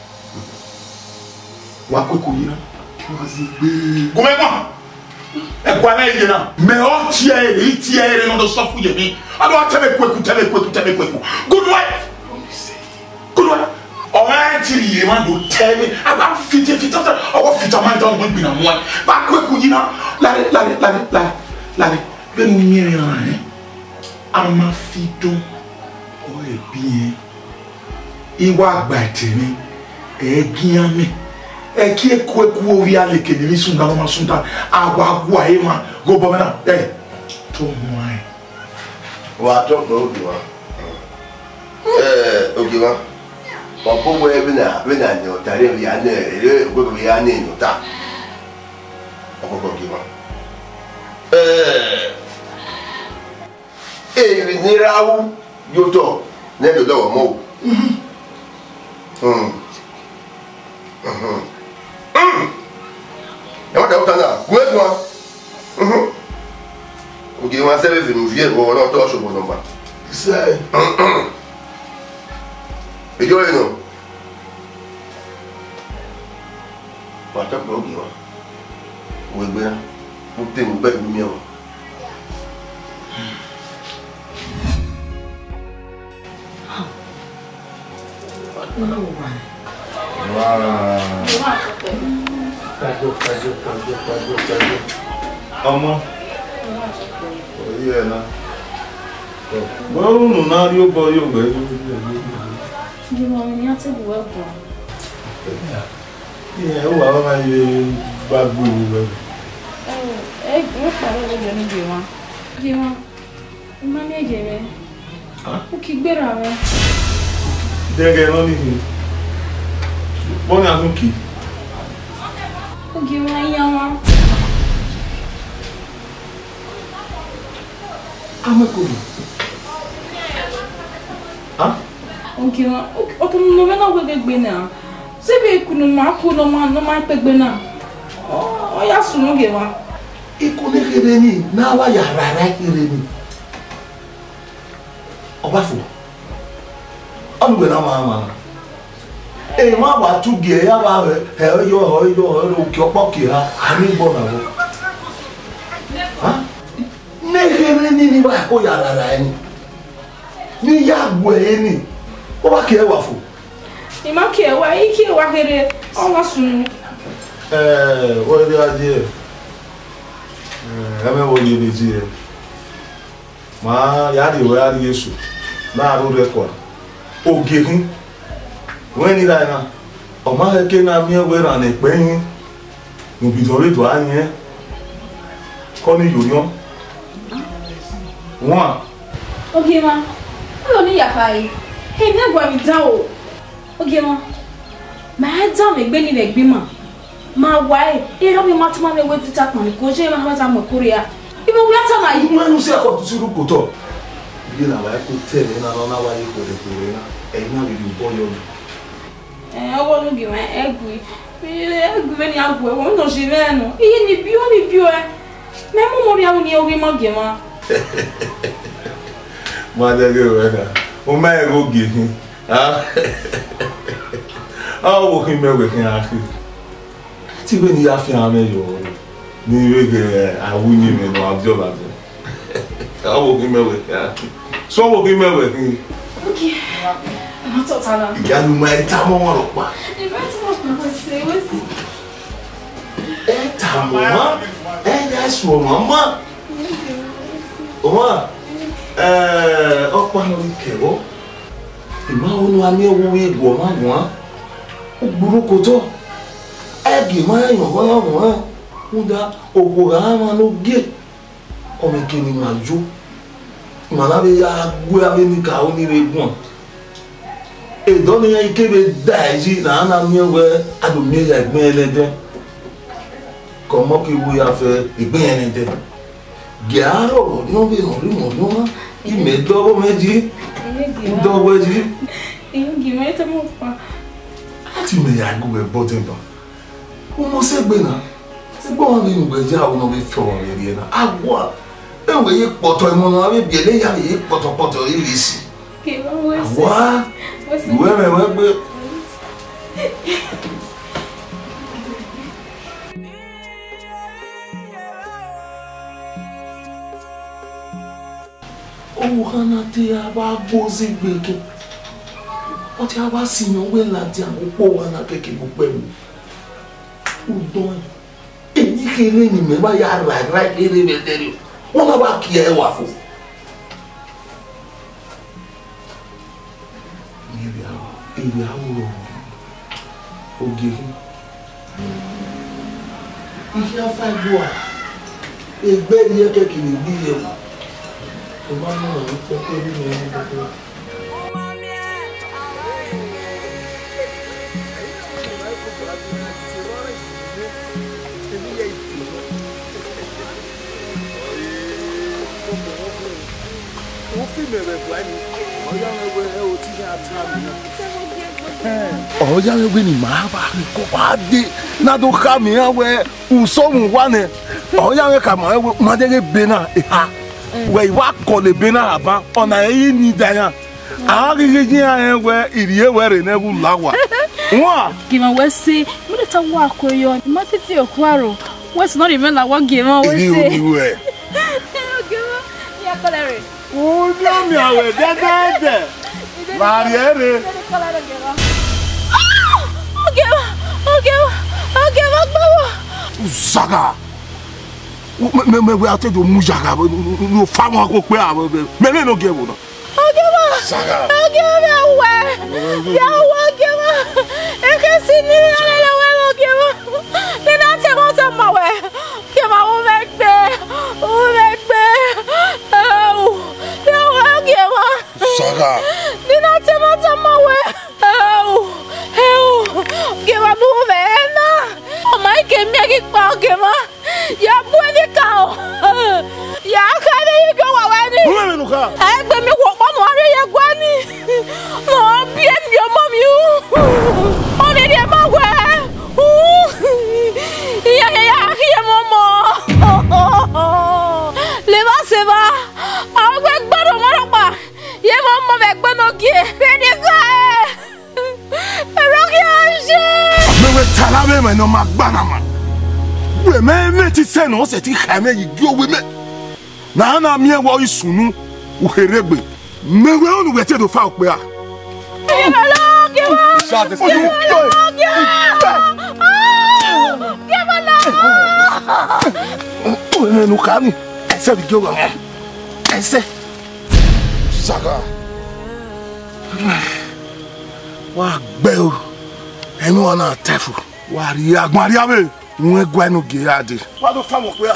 Speaker 1: wa ko ko yina wazi gbe gome kwa e kwa na yina me o ti e ri ti e ri no do so fu ye mi ado wa tele ko ku tele ko ku tele ko ku good way good way o ma ti ri ma do tele aba fiti fiti o wo fiti ma don mo bi na mo ba ko ku yina la la la la la be mi mi ran eh ama fidun o e bi iwa agba temi e gian mi e ki eku eku ovi ale ke ni sunda no masunda agwa agwa e ma go bo na eh to mai
Speaker 11: wa to ko bi wa eh ogi wa wa ko bo e bi na bi na ni o tare bi ya ne re go bi ya ne no ta o ko ko gi wa eh e ni rawu yo to ne do do mo mhm mhm mhm e wa da uta na gwe gwa mhm oge wa se be fi mu vie bo lo to so bo no ba
Speaker 6: se
Speaker 11: e yo e no wa ta ko oge wa we gbe na mo te mo be mi o
Speaker 10: No one.
Speaker 1: Wow. Kajo, kajo, kajo, kajo, kajo. Ọmọ. Oyi ẹ na. Bọ́ọ̀rù nù náà rí ó bọ yóò gbẹ yóò gbẹ yóò.
Speaker 5: Bí mo ní á ti bùwẹ́ bọ̀.
Speaker 1: Ìyẹn ó wà wọ́n máa yẹ gbàgbó rẹ̀.
Speaker 5: Ẹ ẹ pàrọ̀ lọ́jọ́ níbi wọn. Bí wọn, ó máa ní ẹ̀jẹ̀ rẹ̀. Ó kì í gbéra rẹ̀.
Speaker 1: Dẹ́gẹ̀ náà nìyí. Bọ́ọ̀nì àtúnkì.
Speaker 5: Ó kì í wọ́n yá wọn.
Speaker 1: Amẹ́kọ̀ọ́.
Speaker 5: Ok, ok, no me não vou beber não. Você vê que no maco não mais não mais beber não. Olha só não que vai.
Speaker 1: E quando é que ele na wa ya rara que ele ọba fo. Ọlùgbé náà máa ma. Èyí máa wà tú gẹ̀ ya wà ẹ̀ yọ ọ̀ yọ ọ̀ ló kí ọpọ́ kì á àmì bọ̀ náà wọ. Ní ìrẹ́rẹ́ ní ní báyà kó ya rara ẹni. Ní yàgò ẹ̀ ni. Ó bá kí ẹ wà fò.
Speaker 5: Ìmọ̀ kí ẹ wá yìí kí ẹ wá kéré ọwọ́ sùn.
Speaker 1: Ẹ̀ẹ́ wọ́n rí adé ẹ̀. Ẹ̀mẹ́ wo ni ebi ti ẹ̀. Màá yára ìwé yára Yéṣu láàárọ̀ rẹ́kọ̀d. Oge hún. Wọ́n ní láì náà. Ọ̀ma ẹ̀kẹ́ náà mi ẹ̀wẹ̀ rà ní pẹ́ yín. Nùbìdàn rètò á yẹn. Kọ́ ní yòóyán. Wọ́n.
Speaker 5: Oge ma, ó lọ ní yàrá yìí. Hey, na gwa mi da o. Oge ma. Ma da me gbe ni le gbe ma. Ma wa e, e ro mi ma tuma me we tita kan ko je ma ha ta mo Korea. Ibo wi ata na yi.
Speaker 1: Mo enu se ko tusuru ko to. Bi na wa ko tele na na wa yi ko de ko na. E na bi bo yo.
Speaker 5: Eh, owo nu gi ma egwu. Egwu be ni agwu e won no je me no. Iye ni bi o ni bi o e. Me mo mo ri awun ni oge ma ge ma.
Speaker 1: Ma de ge we na. O ma e go gi hin. Ah. Ah wo kin me we kin afi. Ti be ni ya fi ame yo. Ni wege awuni me no abiola. Awo ki mewe. So wo ki mewe ki.
Speaker 5: Okay. I'm not tala.
Speaker 1: Ya nu ma eta mo won pa.
Speaker 5: If I too much I say what's it?
Speaker 1: Eta mo ma. Eh ya so mama. Oma. Eh opa no kewo. Ima onu ami owo egbo ma won. Ogburu koto. Egi ma yan won won. Muda ogora ma no ge. O me kini ma jo. Mana be ya gbe ami ni ka oni regun. E do ni yan ikebe daiji na na mi we adu mi ya gbin elede. Komo ki wo ya fe igbin elede. Ge aro ni o be no ri mo no ma. I me do meji. Do weji.
Speaker 5: You give me to mo pa.
Speaker 1: Ati me ya go be bottom ba. O mo se gbe na. Se bo wa ni ngbe ja o no be fo won ri na. Agwa. E we ye poto mo no be biele ya ye poto poto irisi.
Speaker 5: Ke ba wo se.
Speaker 1: Agwa. We me we gbe. O kana te aba gozi gbeke. O ti aba sinyo we la ti amopo wa na keke mo pe mi. Udon. Eni kele ni me ba ya ra ra kere be deri. Wọ́n bá kí ẹ wà fún. Èrè àwọ̀ èrè àwọ̀ ògiri. Iṣẹ́ afáìgbò à ẹgbẹ́ ni ẹ̀kẹ́ kìí bí ẹ̀wọ̀. Tó bá mọ̀ ní pẹ́pẹ́ nínú ẹni gbogbo. Oh, ya we ni ma ba ko ba de na do ka mi we uso mu wa ne. Oh, ya we ka ma we ma de be na e ha. We wa ko le be na aba ona yi ni da yan. A ri ri ji an we iriye we re na gu lawa. Wa
Speaker 5: Give me we say, me let a walk with you. Ma titi okwaro. What's not even like what give me we say. Ya colere.
Speaker 1: O ya mi awe de de de. Mariere.
Speaker 5: Okay, okay, okay, okay.
Speaker 1: Saga. Me me we ate do mu jaga no fa mo ko pe abo me me no ge wo no.
Speaker 5: Okay ma.
Speaker 1: Saga.
Speaker 5: Okay me we. Ya wa ge ma. E ke sini le le we mo ge ma. Ni na te mo te ma we. Ge ma wo me gbe. Wo me gbe. Oh. Ya wa ge ma.
Speaker 1: Saga.
Speaker 5: Ni na te mo te ma we. Oh. Oh. Ge ma nu me na. O mai ke me ki pa ge ma. Ya bueni kao. Ya ka ni go wa wa ni.
Speaker 1: Wo me no ka.
Speaker 5: E gbe mi wo pa mo are ye gwa ni. No bi e mi o mo mi u. O ni de ma we. Ya ya ya ya mo mo. Le va se va. A gbe gboro mo ro pa. Ye mo mo be gbe no gi. Be ni ka e. Ro ki a je.
Speaker 1: Me we tala me me no magba na ma. We me me ti se no se ti ha me yi go we me. Na na mi e wo isunu wo heregbe. Me we onu we te do fa ope a.
Speaker 5: Ye me lo ki wa.
Speaker 1: Shot this.
Speaker 5: Ye me lo ki wa. Ye me lo.
Speaker 1: O me no ka ni. Ese bi go wa. Ese. Saga. Wa gbe o. Enu ona tefu. Wa ri agbon ari awe. Wọ́n gwa enu ge ade. Wa do fa mo pe a.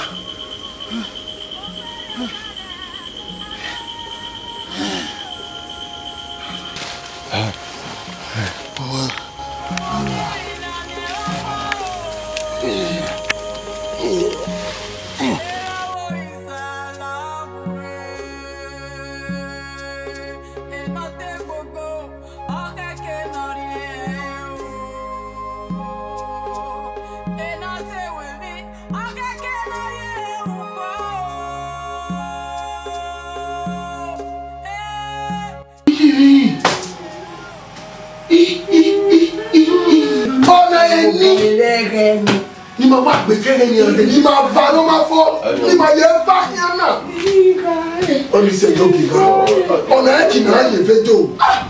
Speaker 6: ma wá gbé kẹ́kẹ́ ní ọ̀dẹ̀ ní ma va ló ma fọ́ ní ma yẹ va yẹn náà. ó ní sẹ́ tó kì í kan ọ̀nà ẹ̀ kì náà yẹ fẹ́ tó.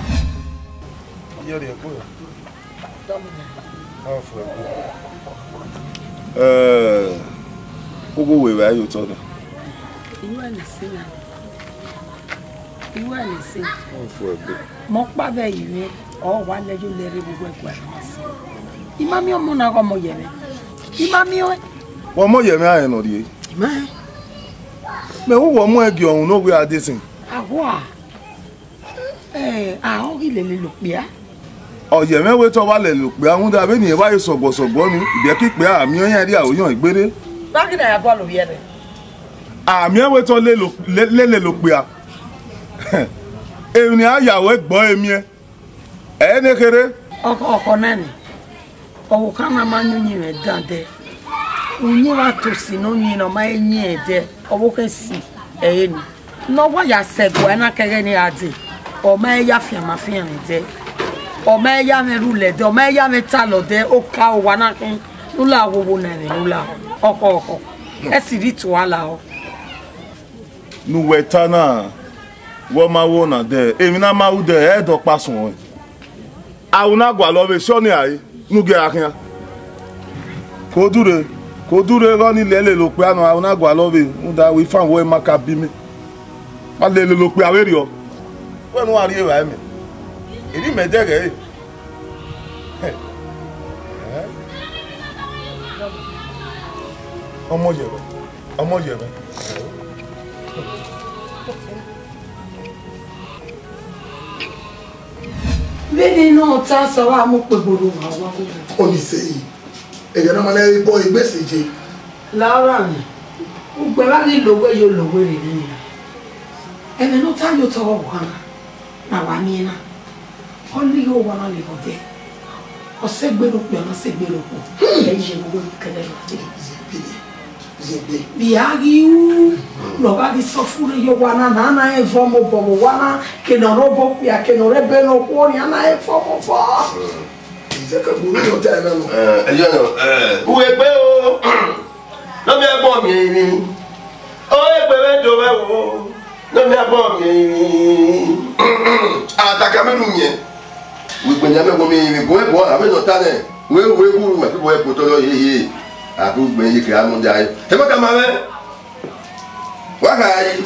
Speaker 1: gbogbo wèrè ayò tọ́lẹ̀.
Speaker 3: ìlú ẹ̀ lè sí náà ìlú ẹ̀ lè sí. mo pàbẹ ìwé ọ wà lẹ́jọ́ lẹ́rìí gbogbo ẹ̀kọ́ ẹ̀ lọ sí. ìmá mi ọmọ náà kọ́ mọ yẹ̀mẹ́ ìmá mi ọ́.
Speaker 1: wọ́n mọ yẹ̀mẹ́ àyẹ̀ nà rí.
Speaker 3: ìmá ẹ̀.
Speaker 1: mẹ wọ́n wọ́n mú ẹgì ọ̀hún náà wí adé sìn.
Speaker 3: àwọ̀ à ẹ̀ àwọn kì lè lè lò pé á.
Speaker 1: ọ̀yẹ̀mẹ́ wé tọ́ wà lẹ̀ lò pé àwọn dàbí nìyẹn wáyé sọ̀gbọ̀sọ̀gbọ̀ ni ìbẹ́ kí pé àmì ọ̀yàn rí àwòyàn ìgbéré.
Speaker 3: báńkì náà yàgbọ́ àlọ́ yẹ rẹ̀.
Speaker 1: àmì ẹ̀wé tọ́ lélẹ̀ lò pé à èmi àyàwó ẹ̀gbọ́n èmi ẹ̀ ẹ̀ ní kéré.
Speaker 3: ọkọ ọkọ náà ni ọwọ́ kan náà máa ń yún yín rẹ̀ dáadẹ́ òyìn wa tó sí ní oyin náà máa ń yín ẹ̀ dẹ́ ọwọ́ kan sí ẹ̀yẹ ni lọ́wọ́ yà sẹ́gun ẹ̀ náà kẹ́kẹ́ ní adé ọmọ ẹ̀ yá fìyàmà fìyàmà dẹ́ ọmọ ẹ̀ yá mi rúlẹ̀ dẹ́ ọmọ ẹ̀ yá mi ta lọ dẹ́ ó ká ọ wà náà kí lula awowo nẹ̀rẹ̀ lula ọkọ ọkọ ẹ̀ sì rí tù wá la ọ.
Speaker 1: nuwẹ̀ tá náà wọ́n máa wọ́n náà dẹ́ èmi náà máa wú dẹ́ ẹ̀ dọ̀ pa sùn wọ́n àwọn náà gbà lọ́wọ́ sọ́ni àyè nuge akínyà kò dúre kò dúre lọ́ni lẹ́lẹ̀ ló pé àná àwọn náà gbà lọ́wọ́ ń da wí fáwọn ẹ̀ máa ka bí mi má lẹ́lẹ̀ ló pé àwẹ̀rì ọ wọ́n nu àríyé wà mí èdè mẹ́jẹ̀gẹ̀ yìí. ọmọ yẹ̀rọ ọmọ yẹ̀rọ.
Speaker 3: bẹ́ẹ̀ni náà tá a sọ wá mú pé gbòòrò wà wá gbòòrò.
Speaker 6: ó ní sẹ́yìn ẹ̀jẹ̀ náà máa lẹ́yìn bọ́ ìgbésẹ̀ jẹ.
Speaker 3: lára mi gbogbo ẹ bá ní lówó yóò lówó rè nínú ẹ̀mí náà tá yóò tọwọ́ wọ̀ hàn náà wà ní iná ó ní yóò wọ́n náà lè bọ̀ bẹ́ẹ̀ ọ̀sẹ̀ gbèrò pé ọ̀nà ṣe gbèrò pọ̀ ẹ̀ yẹ gbogbo kẹlẹ́ lọ́tẹ̀. biagiu loba di sofure yo wana nana e fomo bomo wana ke no robo pia ke no rebe no kuoni ana e fomo fo
Speaker 6: izaka buru no ta na no
Speaker 11: eh ejo no eh uwe pe o no mi agbon mi ni o e pe we do we wo no mi agbon mi ni ataka menu yen we gbe nya me go mi mi go e bo ame no ta ne we we buru ma people e ko to lo ye ye àbú gbẹ̀yìn yìí kìí àmúdá yìí tẹ́gbọ́n kà máa rẹ̀ wákà yìí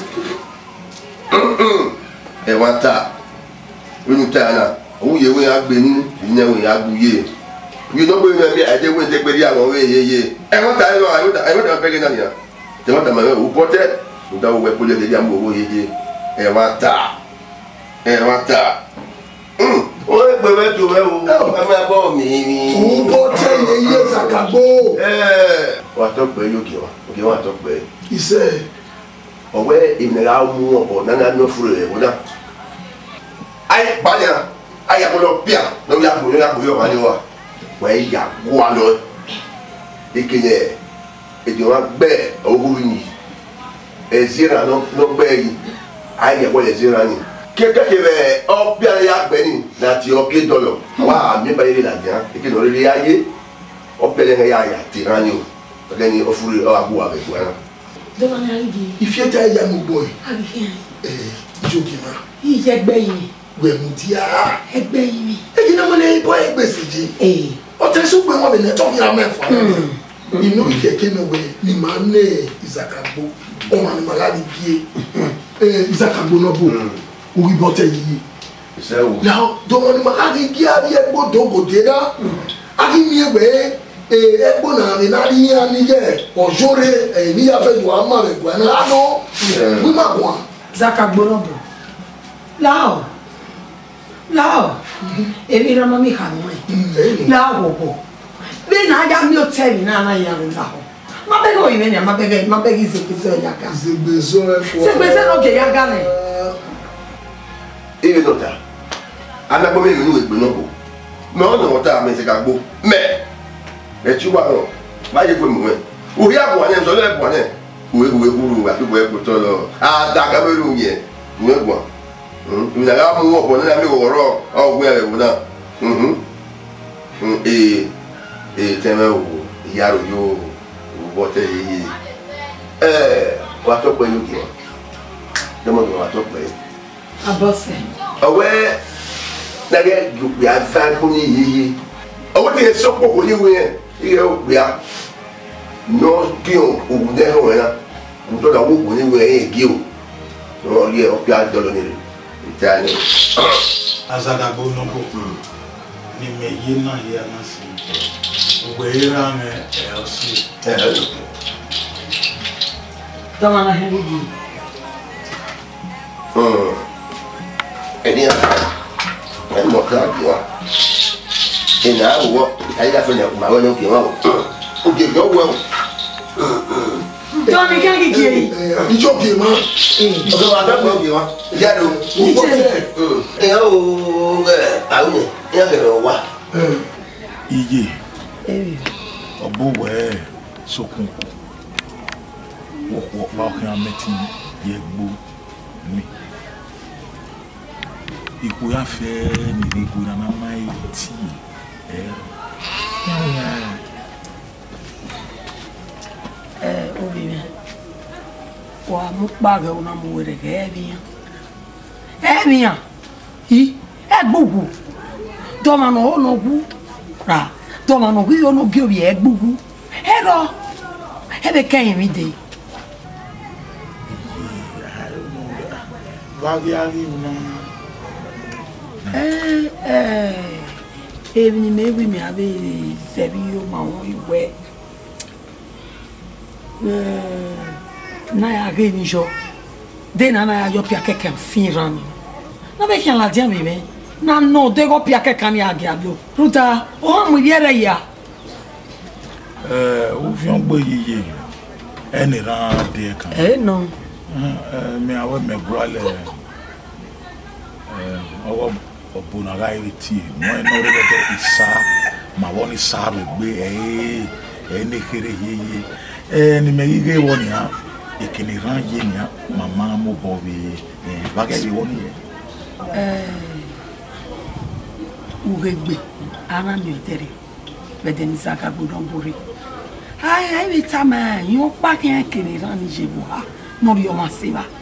Speaker 11: ẹ̀wọ̀n ta wínú ta náà òun yẹ wíyà gbé ní ìyẹn wíyà gbú yé yìí lọ́gbọ̀n yìí bí àjẹ́ wíyà tẹ́gbẹ́ rí àwọn wíyà yé yé ẹ̀wọ̀n ta yìí lọ ẹ̀wọ̀n ta bẹ́gẹ́ náà nìyà tẹ́gbọ́n ta máa rẹ̀ òun bọ́tẹ́ òun dáwọ́ wẹ́ pólí ẹ̀dẹ́ àmú owó yé yé ẹ̀wọ̀n ta ẹ̀wọ̀n ta ó lè gbé wẹ́ tó wẹ́ o ẹ máa bọ́ mi ni.
Speaker 6: òun bọ́ tẹ́ iye iye ṣàkàgbó.
Speaker 11: wà á tọ́ gbẹ yóò kí wa òkè wà á tọ́ gbẹ.
Speaker 6: iṣẹ́.
Speaker 11: ọ̀wẹ́ ìnira mú ọ̀pọ̀ nánà ní ọ̀fúrò rẹ̀ wọ́n náà. ayé pàdé ayé àpọ̀lọ̀ bíà lọ́wọ́ yà kó yà kó yọ̀ wá ní wa wà á yà kó wa lọ. ìkíni ẹ̀ èdè wọn gbẹ ọ̀húrú yìí ẹ̀ zira lọ gbẹ yìí ayé yà wọlé zira ni. kékeré bẹ ọbẹ ya gbẹ ni láti ọbẹ dọlọ wa mi bá yẹlẹ làjà èké lọ rẹ ayé ọbẹ lẹ ya yà tìrán ni o ọdẹ ni ọfúri ọ abúwa bẹ gbọ náà.
Speaker 3: dọ́wọ́n náà rí di.
Speaker 6: ìfẹ́ tí a yà mú bọ̀ yìí.
Speaker 3: àbíkẹ́
Speaker 6: ẹ ìjọba ma.
Speaker 3: ìyẹ ẹgbẹ́ yìí mi.
Speaker 6: gbẹ̀mú díà.
Speaker 3: ẹgbẹ́ yìí mi.
Speaker 6: èyí náà mo ní bọ́ ẹgbẹ́ sì jí. ọtẹ sọgbẹ wọn bẹ nẹtọ yà mẹfà. inú ìkẹkẹ náà wẹ ni màá nẹ ìzàkàgbó ọmọ àni màá láti bíye ìzàkàgbó náà bò orí bọ́tẹ̀ yìí. náà dọ́wọ́n ni màá láti gí àbí ẹgbó dògòdè náà àbí mi ẹgbẹ́ ẹgbó náà ní náà ní àníyẹ ọ̀ṣọ́rẹ́ ẹ̀yìn níyàfẹ́ jù á má rẹ̀ gbọ́ ẹ̀ náà lọ wíwá wọn.
Speaker 3: ìzàkàgbó náà bò láò láò èmi rẹ mọ mi kà mọ ẹ láò bò bò bí náà yá mi ò tẹ mi náà náà yà ló láò má bẹ́ẹ̀ kọ́ ìmẹ́ni má bẹ́ẹ̀ má bẹ́ẹ̀ ìzègbèsọ ẹ̀yà ká
Speaker 6: ìzègbèsọ ẹ̀fọ́
Speaker 3: ìzègbèsọ náà kẹ̀ yá gánà ẹ̀.
Speaker 11: Ibi nọta anagbọ mi nínú ìgbé náà bò mẹ ọ nà ọta àmì ìsìkà gbó mẹ ẹtí wà lọ báyìí pé mọ ẹ òhì àbọ̀ ànyẹ nsọ lẹ́ẹ̀ bọ̀ ànyẹ òwe òwe kúrú àbíbọ̀ ẹ̀kú tọ́ lọ àdá kábẹ́rù yẹ ìwé gbọ̀n ìmìnira mú ọ̀pọ̀ nínú àmì ìwọ̀rọ̀ ọ̀gbìn ẹ̀rẹ̀ wò náà ee ee tẹ́mẹ̀ wò yaro yo bote yi eh wa to pe yo ki de mo wa to pe
Speaker 10: abose
Speaker 11: owe na ge gu ya fa ko ni yi owe ti so po ko ni we iye o ya no ki o o de ho ya nto da wo ko ni we e gi o no ri o pia do lo ni itani
Speaker 1: azada bo no bo ni me yi na ya na si Guerra me é assim.
Speaker 10: Toma na religião.
Speaker 11: Hum. Ele é. É mostrar aqui, ó. E na água, aí já foi uma hora não que não. O que eu vou.
Speaker 10: Então me quer que aí?
Speaker 6: E joguei, mano.
Speaker 11: O que eu vou dar para o ó. Já do. Hum. Eu é, tá o. Eu quero lá.
Speaker 1: Iye. Obo we sokun wo wo ba kan meti ye gbo mi iku ya fe ni ni ku na na mai ti eh
Speaker 10: eh obi mi wa mu pa ga una mu were ke e biyan e biyan i e gbogu do ma no no gu ra toma no rio no gyo ye gbugu ero ebe kan mi de
Speaker 1: vagi ali una
Speaker 10: eh eh ebi ni mebi mi abi sebi yo ma won iwe eh na ya ge ni jo de na na ya yo pia keke fin ran na be kan la dia mi me na no de go pia keke ni agiado ruta o mu yere ya
Speaker 1: eh o fi on gbo yiye eni ran de kan
Speaker 10: eh no
Speaker 1: eh mi awo me gwale eh owo obuna ga iriti mo e no re de isa ma woni sa be gbe eh eh ne kere yiye eh ni me yige woni ha ikini ran ye ni mama mo bo be eh ba ke bi woni
Speaker 10: eh ugegbe ara mi otere bede ni saka gbodon bori ai ai be tama yo pa ken kere ran ni jebu ha no ri o ma se ba